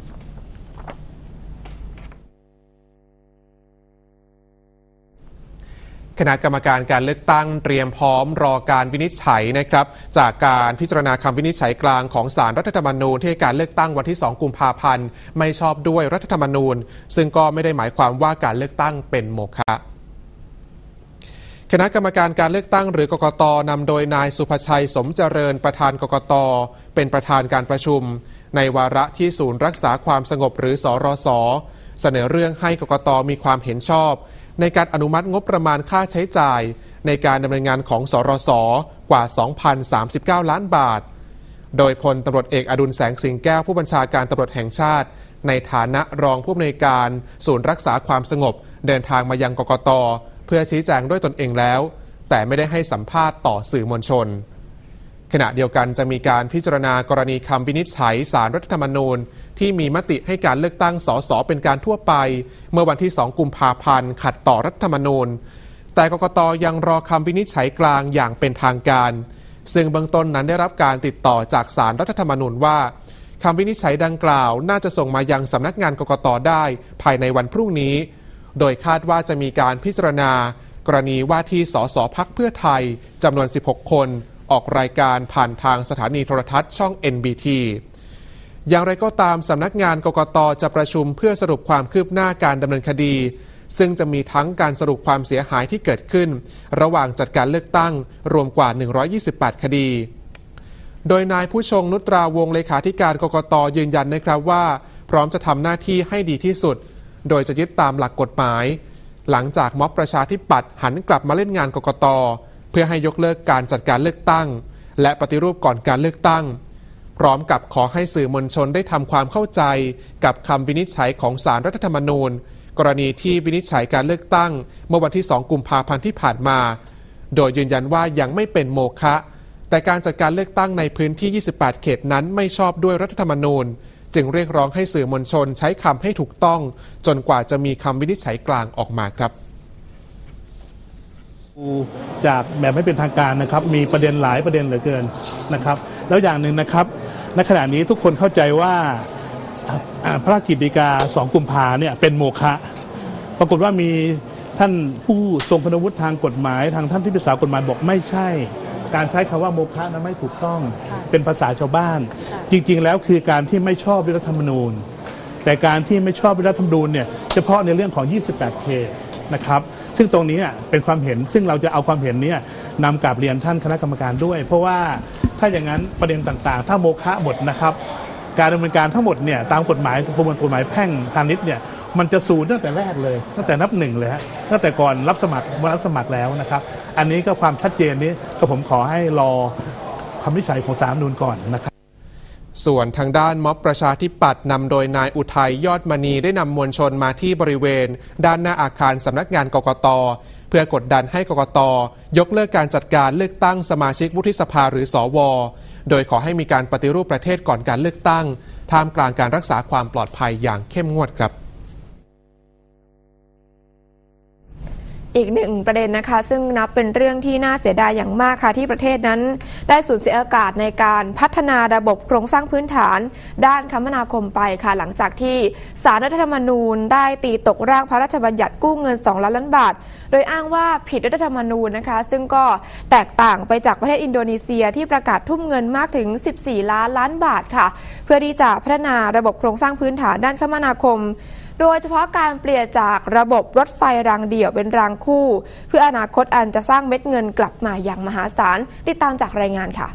Speaker 2: คณะกรรมการการเลือกตั้งเตรียมพร้อมรอการวินิจฉัยนะครับจากการพิจารณาคำวินิจฉัยกลางของศาลรัฐธรรมนูญที่การเลือกตั้งวันที่ 2 กุมภาพันธ์ไม่ชอบด้วยรัฐธรรมนูญซึ่งก็ไม่ได้หมายความว่าการเลือกตั้งเป็นโมฆะคณะกรรมการการเลือกตั้งหรือกกต.นำโดยนายสุภชัยสมเจริญประธานกกต.เป็นประธานการประชุมในวาระที่ศูนย์รักษาความสงบหรือสรส.เสนอเรื่องให้กกต.มีความเห็นชอบในการอนุมัติงบประมาณค่าใช้จ่ายในการดำเนินงานของสรส.กว่า 2,039 ล้านบาทโดยพลตำรวจเอกอดุลแสงสิงแก้วผู้บัญชาการตำรวจแห่งชาติในฐานะรองผู้อำนวยการศูนย์รักษาความสงบเดินทางมายังกกต.เพื่อชี้แจงด้วยตนเองแล้วแต่ไม่ได้ให้สัมภาษณ์ต่อสื่อมวลชนขณะเดียวกันจะมีการพิจารณากรณีคำวินิจฉัยศาลรัฐธรรมนูญที่มีมติให้การเลือกตั้งสสเป็นการทั่วไปเมื่อวันที่ 2 กุมภาพันธ์ขัดต่อรัฐธรรมนูญแต่กกต.ยังรอคำวินิจฉัยกลางอย่างเป็นทางการซึ่งเบื้องต้นนั้นได้รับการติดต่อจากศาลรัฐธรรมนูญว่าคำวินิจฉัยดังกล่าวน่าจะส่งมายังสำนักงานกกต.ได้ภายในวันพรุ่งนี้โดยคาดว่าจะมีการพิจารณากรณีว่าที่สสพรรคเพื่อไทยจำนวน16คนออกรายการผ่านทางสถานีโทรทัศน์ช่อง NBT อย่างไรก็ตามสำนักงานกกต.จะประชุมเพื่อสรุปความคืบหน้าการดำเนินคดีซึ่งจะมีทั้งการสรุปความเสียหายที่เกิดขึ้นระหว่างจัดการเลือกตั้งรวมกว่า128คดีโดยนายผู้ชงนุตราวงศ์เลขาธิการกกต.ยืนยันนะครับว่าพร้อมจะทำหน้าที่ให้ดีที่สุดโดยจะยึดตามหลักกฎหมายหลังจากม็อบประชาธิปัตย์หันกลับมาเล่นงานกกต.เพื่อให้ยกเลิกการจัดการเลือกตั้งและปฏิรูปก่อนการเลือกตั้งพร้อมกับขอให้สื่อมวลชนได้ทำความเข้าใจกับคำวินิจฉัยของศาลรัฐธรรมนูญกรณีที่วินิจฉัยการเลือกตั้งเมื่อวันที่ 2 กุมภาพันธ์ที่ผ่านมาโดยยืนยันว่ายังไม่เป็นโมฆะแต่การจัดการเลือกตั้งในพื้นที่ 28 เขตนั้นไม่ชอบด้วยรัฐธรรมนูญจึงเรียกร้องให้สื่อมวลชนใช้คำให้ถูกต้องจนกว่าจะมีคำวินิจฉัยกลางออกมาครับ
Speaker 10: จากแบบไม่เป็นทางการนะครับมีประเด็นหลายประเด็นเหลือเกินนะครับแล้วอย่างหนึ่งนะครับณขณะนี้ทุกคนเข้าใจว่าพระราชกฤษฎีกา2 กุมภาเนี่ยเป็นโมฆะปรากฏว่ามีท่านผู้ทรงคุณวุฒิทางกฎหมายทางท่านที่ปรึกษากฎหมายบอกไม่ใช่การใช้คำว่าโมฆะนั้นไม่ถูกต้องเป็นภาษาชาวบ้านจริงๆแล้วคือการที่ไม่ชอบรัฐธรรมนูญแต่การที่ไม่ชอบรัฐธรรมนูญเนี่ยเฉพาะในเรื่องของ28เขตนะครับซึ่งตรงนี้เป็นความเห็นซึ่งเราจะเอาความเห็นนี้นำกลับเรียนท่านคณะกรรมการด้วยเพราะว่าถ้าอย่างนั้นประเด็นต่างๆถ้าโมฆะหมดนะครับการดำเนินการทั้งหมดเนี่ยตามกฎหมายประมวลกฎหมายแพ่งพาณิชย์เนี่ยมันจะศูนย์ตั้งแต่แรกเลยตั้งแต่นับหนึ่งเลยฮะตั้งแต่ก่อนรับสมัครแล้วนะครับอันนี้ก็ความชัดเจนนี้ก็ผมขอให้รอคำวินิจฉัยของศาลรัฐธรรมนูญก่อนนะครับ
Speaker 2: ส่วนทางด้านม็อบประชาธิปัตย์นำโดยนายอุทัยยอดมณีได้นำมวลชนมาที่บริเวณด้านหน้าอาคารสำนักงานกกต.เพื่อกดดันให้กกต.ยกเลิกการจัดการเลือกตั้งสมาชิกวุฒิสภาหรือสว.โดยขอให้มีการปฏิรูปประเทศก่อนการเลือกตั้งท่ามกลางการรักษาความปลอดภัยอย่างเข้มงวดครับ
Speaker 3: อีกหนึ่งประเด็นนะคะซึ่งนับเป็นเรื่องที่น่าเสียดายอย่างมากค่ะที่ประเทศนั้นได้สูญเสียโอกาสในการพัฒนาระบบโครงสร้างพื้นฐานด้านคมนาคมไปค่ะหลังจากที่ศาลรัฐธรรมนูญได้ตีตกร่างพระราชบัญญัติกู้เงิน2 ล้านล้านบาทโดยอ้างว่าผิดรัฐธรรมนูญนะคะซึ่งก็แตกต่างไปจากประเทศอินโดนีเซียที่ประกาศทุ่มเงินมากถึง14 ล้านล้านบาทค่ะเพื่อที่จะพัฒนาระบบโครงสร้างพื้นฐานด้านคมนาคมโดยเฉพาะการเปลี่ยนจากระบบรถไฟรางเดี่ยวเป็นรางคู่เพื่ออนาคตอันจะสร้างเม็ดเงินกลับมาอย่างมหาศาลติดตามจากรายงานค่ะ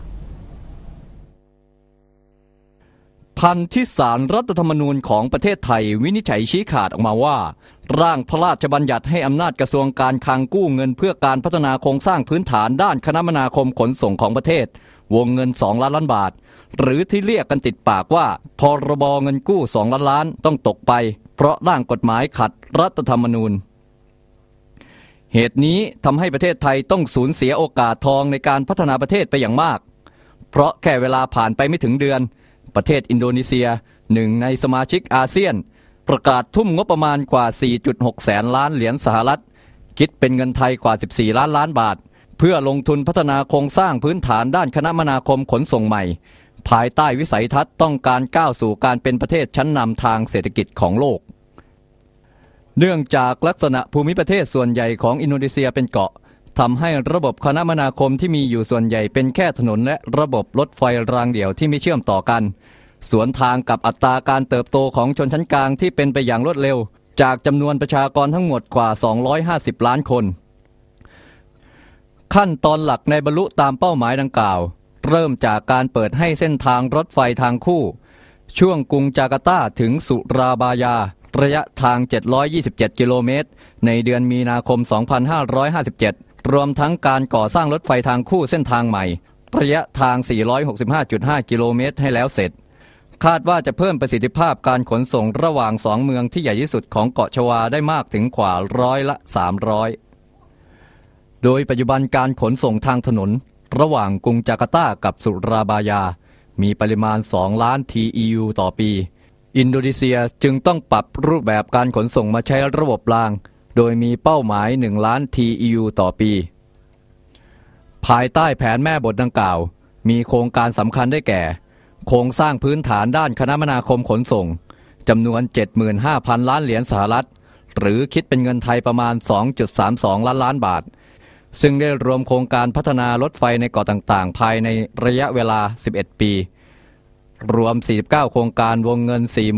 Speaker 11: พันที่ศาลรัฐธรรมนูญของประเทศไทยวินิจฉัยชี้ขาดออกมาว่าร่างพระราชบัญญัติให้อำนาจกระทรวงการคลังกู้เงินเพื่อการพัฒนาโครงสร้างพื้นฐานด้านคมนาคมขนส่งของประเทศวงเงิน2 ล้านล้านบาทหรือที่เรียกกันติดปากว่าพรบเงินกู้2 ล้านล้านต้องตกไปเพราะร่างกฎหมายขัดรัฐธรรมนูญเหตุนี้ทำให้ประเทศไทยต้องสูญเสียโอกาสทองในการพัฒนาประเทศไปอย่างมากเพราะแค่เวลาผ่านไปไม่ถึงเดือนประเทศอินโดนีเซียหนึ่งในสมาชิกอาเซียนประกาศทุ่มงบประมาณกว่า 4.6 แสนล้านเหรียญสหรัฐคิดเป็นเงินไทยกว่า14 ล้านล้านบาทเพื่อลงทุนพัฒนาโครงสร้างพื้นฐานด้านคมนาคมขนส่งใหม่ภายใต้วิสัยทัศน์ต้องการก้าวสู่การเป็นประเทศชั้นนำทางเศรษฐกิจของโลกเนื่องจากลักษณะภูมิประเทศส่วนใหญ่ของอินโดนีเซียเป็นเกาะทำให้ระบบคมนาคมที่มีอยู่ส่วนใหญ่เป็นแค่ถนนและระบบรถไฟรางเดี่ยวที่ไม่เชื่อมต่อกันสวนทางกับอัตราการเติบโตของชนชั้นกลางที่เป็นไปอย่างรวดเร็วจากจำนวนประชากรทั้งหมดกว่า250 ล้านคนขั้นตอนหลักในบรรลุตามเป้าหมายดังกล่าวเริ่มจากการเปิดให้เส้นทางรถไฟทางคู่ช่วงกรุงจาการ์ตาถึงสุราบายาระยะทาง727กิโลเมตรในเดือนมีนาคม2557รวมทั้งการก่อสร้างรถไฟทางคู่เส้นทางใหม่ระยะทาง 465.5 กิโลเมตรให้แล้วเสร็จคาดว่าจะเพิ่มประสิทธิภาพการขนส่งระหว่าง2 เมืองที่ใหญ่ที่สุดของเกาะชวาได้มากถึงกว่า300%โดยปัจจุบันการขนส่งทางถนนระหว่างกรุงจาการ์ตากับสุราบายามีปริมาณ2 ล้าน TEU ต่อปีอินโดนีเซียจึงต้องปรับรูปแบบการขนส่งมาใช้ระบบรางโดยมีเป้าหมาย1 ล้าน TEU ต่อปีภายใต้แผนแม่บทดังกล่าวมีโครงการสำคัญได้แก่โครงสร้างพื้นฐานด้านคมนาคมขนส่งจำนวน 75,000 ล้านเหรียญสหรัฐหรือคิดเป็นเงินไทยประมาณ 2.32 ล้านล้านบาทซึ่งได้รวมโครงการพัฒนารถไฟในเกาะต่างๆภายในระยะเวลา11 ปีรวม49โครงการวงเงิน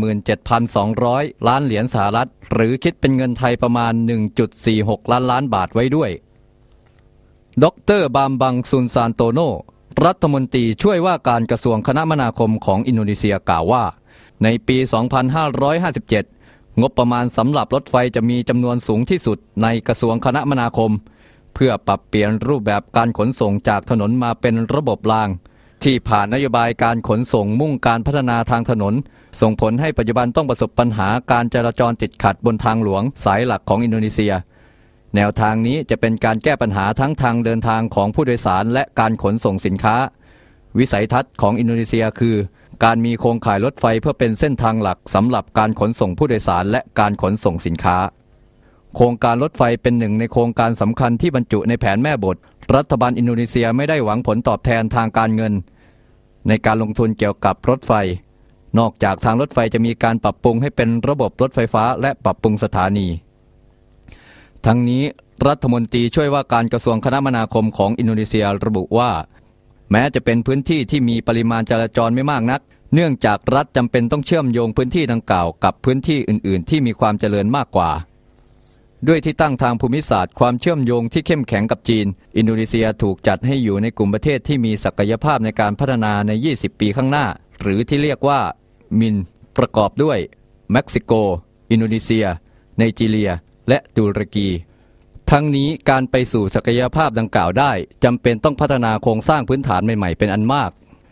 Speaker 11: 47,200 ล้านเหรียญสหรัฐหรือคิดเป็นเงินไทยประมาณ 1.46 ล้านล้านบาทไว้ด้วยดร.บามบังซุนซานโตโนรัฐมนตรีช่วยว่าการกระทรวงคมนาคมของอินโดนีเซียกล่าวว่าในปี 2557 งบประมาณสำหรับรถไฟจะมีจำนวนสูงที่สุดในกระทรวงคมนาคมเพื่อปรับเปลี่ยนรูปแบบการขนส่งจากถนนมาเป็นระบบรางที่ผ่านนโยบายการขนส่งมุ่งการพัฒนาทางถนนส่งผลให้ปัจจุบันต้องประสบปัญหาการจราจรติดขัดบนทางหลวงสายหลักของอินโดนีเซียแนวทางนี้จะเป็นการแก้ปัญหาทั้งทางเดินทางของผู้โดยสารและการขนส่งสินค้าวิสัยทัศน์ของอินโดนีเซียคือการมีโครงข่ายรถไฟเพื่อเป็นเส้นทางหลักสำหรับการขนส่งผู้โดยสารและการขนส่งสินค้าโครงการรถไฟเป็นหนึ่งในโครงการสำคัญที่บรรจุในแผนแม่บทรัฐบาลอินโดนีเซียไม่ได้หวังผลตอบแทนทางการเงินในการลงทุนเกี่ยวกับรถไฟนอกจากทางรถไฟจะมีการปรับปรุงให้เป็นระบบรถไฟฟ้าและปรับปรุงสถานีทั้งนี้รัฐมนตรีช่วยว่าการกระทรวงคมนาคมของอินโดนีเซียระบุว่าแม้จะเป็นพื้นที่ที่มีปริมาณจราจรไม่มากนักเนื่องจากรัฐจำเป็นต้องเชื่อมโยงพื้นที่ดังกล่าวกับพื้นที่อื่นๆที่มีความเจริญมากกว่าด้วยที่ตั้งทางภูมิศาสตร์ความเชื่อมโยงที่เข้มแข็งกับจีนอินโดนีเซียถูกจัดให้อยู่ในกลุ่มประเทศที่มีศักยภาพในการพัฒนาใน20 ปีข้างหน้าหรือที่เรียกว่ามินประกอบด้วยเม็กซิโกอินโดนีเซียไนจีเรียและตุรกีทั้งนี้การไปสู่ศักยภาพดังกล่าวได้จำเป็นต้องพัฒนาโครงสร้างพื้นฐานใหม่ๆเป็นอันมาก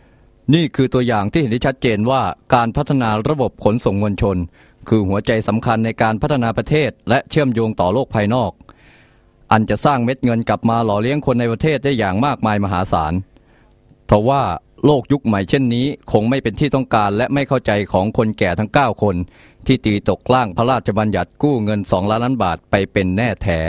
Speaker 11: นี่คือตัวอย่างที่เห็นได้ชัดเจนว่าการพัฒนาระบบขนส่งมวลชนคือหัวใจสำคัญในการพัฒนาประเทศและเชื่อมโยงต่อโลกภายนอกอันจะสร้างเม็ดเงินกลับมาหล่อเลี้ยงคนในประเทศได้อย่างมากมายมหาศาลทว่าโลกยุคใหม่เช่นนี้คงไม่เป็นที่ต้องการและไม่เข้าใจของคนแก่ทั้ง9คนที่ตีตกร่างพระราชบัญญัติกู้เงิน2 ล้านล้านบาทไปเป็นแน่แท้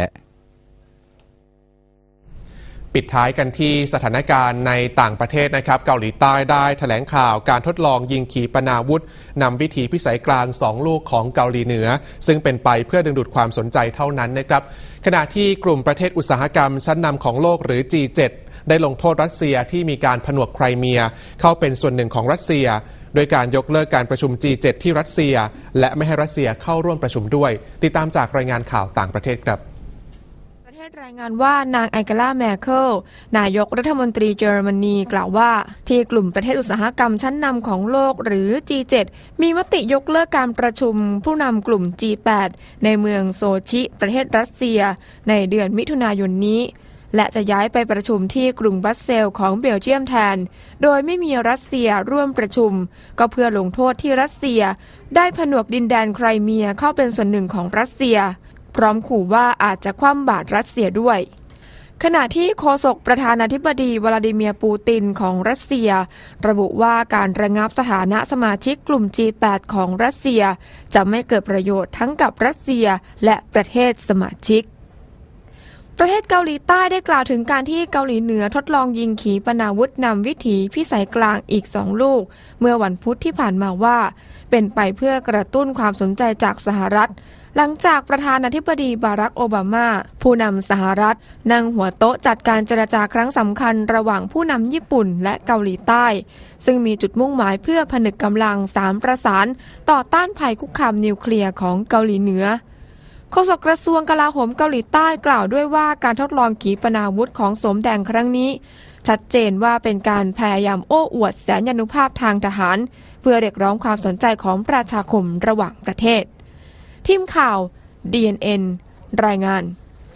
Speaker 2: ปิดท้ายกันที่สถานการณ์ในต่างประเทศนะครับเกาหลีใต้ได้แถลงข่าวการทดลองยิงขีปนาวุธนำวิถีพิสัยกลาง2 ลูกของเกาหลีเหนือซึ่งเป็นไปเพื่อดึงดูดความสนใจเท่านั้นนะครับขณะที่กลุ่มประเทศอุตสาหกรรมชั้นนำของโลกหรือ G7 ได้ลงโทษรัสเซียที่มีการผนวกไครเมียเข้าเป็นส่วนหนึ่งของรัสเซียโดยการยกเลิกการประชุม G7 ที่รัสเซียและไม่ให้รัสเซียเข้าร่วมประชุมด้วยติดตามจากรายงานข่าวต่างประเทศครับ
Speaker 3: รายงานว่านางแองเกลา แมร์เคิลนายกรัฐมนตรีเยอรมนีกล่าวว่าที่กลุ่มประเทศอุตสาหกรรมชั้นนำของโลกหรือ G7 มีมติยกเลิกการประชุมผู้นำกลุ่ม G8 ในเมืองโซชิประเทศรัสเซียในเดือนมิถุนายนนี้และจะย้ายไปประชุมที่กรุงบรัสเซลส์ของเบลเยียมแทนโดยไม่มีรัสเซียร่วมประชุมก็เพื่อลงโทษที่รัสเซียได้ผนวกดินแดนไครเมียเข้าเป็นส่วนหนึ่งของรัสเซียพร้อมขู่ว่าอาจจะคว่ำบาตรรัสเซียด้วยขณะที่โฆษกประธานาธิบดีวลาดิเมียร์ปูตินของรัสเซียระบุว่าการระงับสถานะสมาชิกกลุ่ม G8 ของรัสเซียจะไม่เกิดประโยชน์ทั้งกับรัสเซียและประเทศสมาชิกประเทศเกาหลีใต้ได้กล่าวถึงการที่เกาหลีเหนือทดลองยิงขีปนาวุธนำวิถีพิสัยกลางอีก2 ลูกเมื่อวันพุธที่ผ่านมาว่าเป็นไปเพื่อกระตุ้นความสนใจจากสหรัฐหลังจากประธานาธิบดีบารักโอบามาผู้นำสหรัฐนั่งหัวโต๊ะจัดการเจรจาครั้งสำคัญระหว่างผู้นำญี่ปุ่นและเกาหลีใต้ซึ่งมีจุดมุ่งหมายเพื่อผนึกกำลัง3ประสานต่อต้านภัยคุกคามนิวเคลียร์ของเกาหลีเหนือโฆษกกระทรวงกลาโหมเกาหลีใต้กล่าวด้วยว่าการทดลองขีปนาวุธของสมแดงครั้งนี้ชัดเจนว่าเป็นการพยายามโอ้อวดแสนยานุภาพทางทหารเพื่อเรียกร้องความสนใจของประชาคมระหว่างประเทศทีมข่าว DNN รายงาน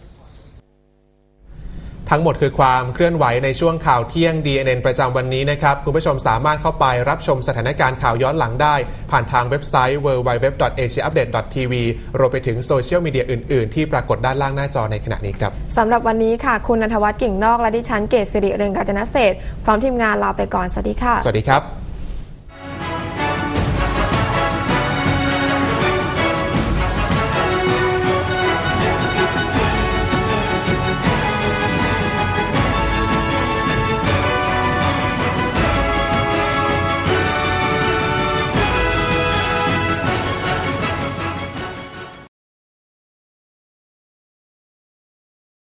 Speaker 2: ทั้งหมดคือความเคลื่อนไหวในช่วงข่าวเที่ยง DNN ประจำวันนี้นะครับคุณผู้ชมสามารถเข้าไปรับชมสถานการณ์ข่าวย้อนหลังได้ผ่านทางเว็บไซต์ www.asiaupdate.tv รวมไปถึงโซเชียลมีเดียอื่นๆที่ปรากฏด้านล่างหน้าจอในขณะนี้ครับ
Speaker 3: สำหรับวันนี้ค่ะคุณณัฐวัฒน์กิ่งนอกและดิฉันเกศสิริเรืองกาญจนเศรษฐ์พร้อมทีมงานลาไปก่อนสวัสดีค่ะ
Speaker 2: สวัสดีครับ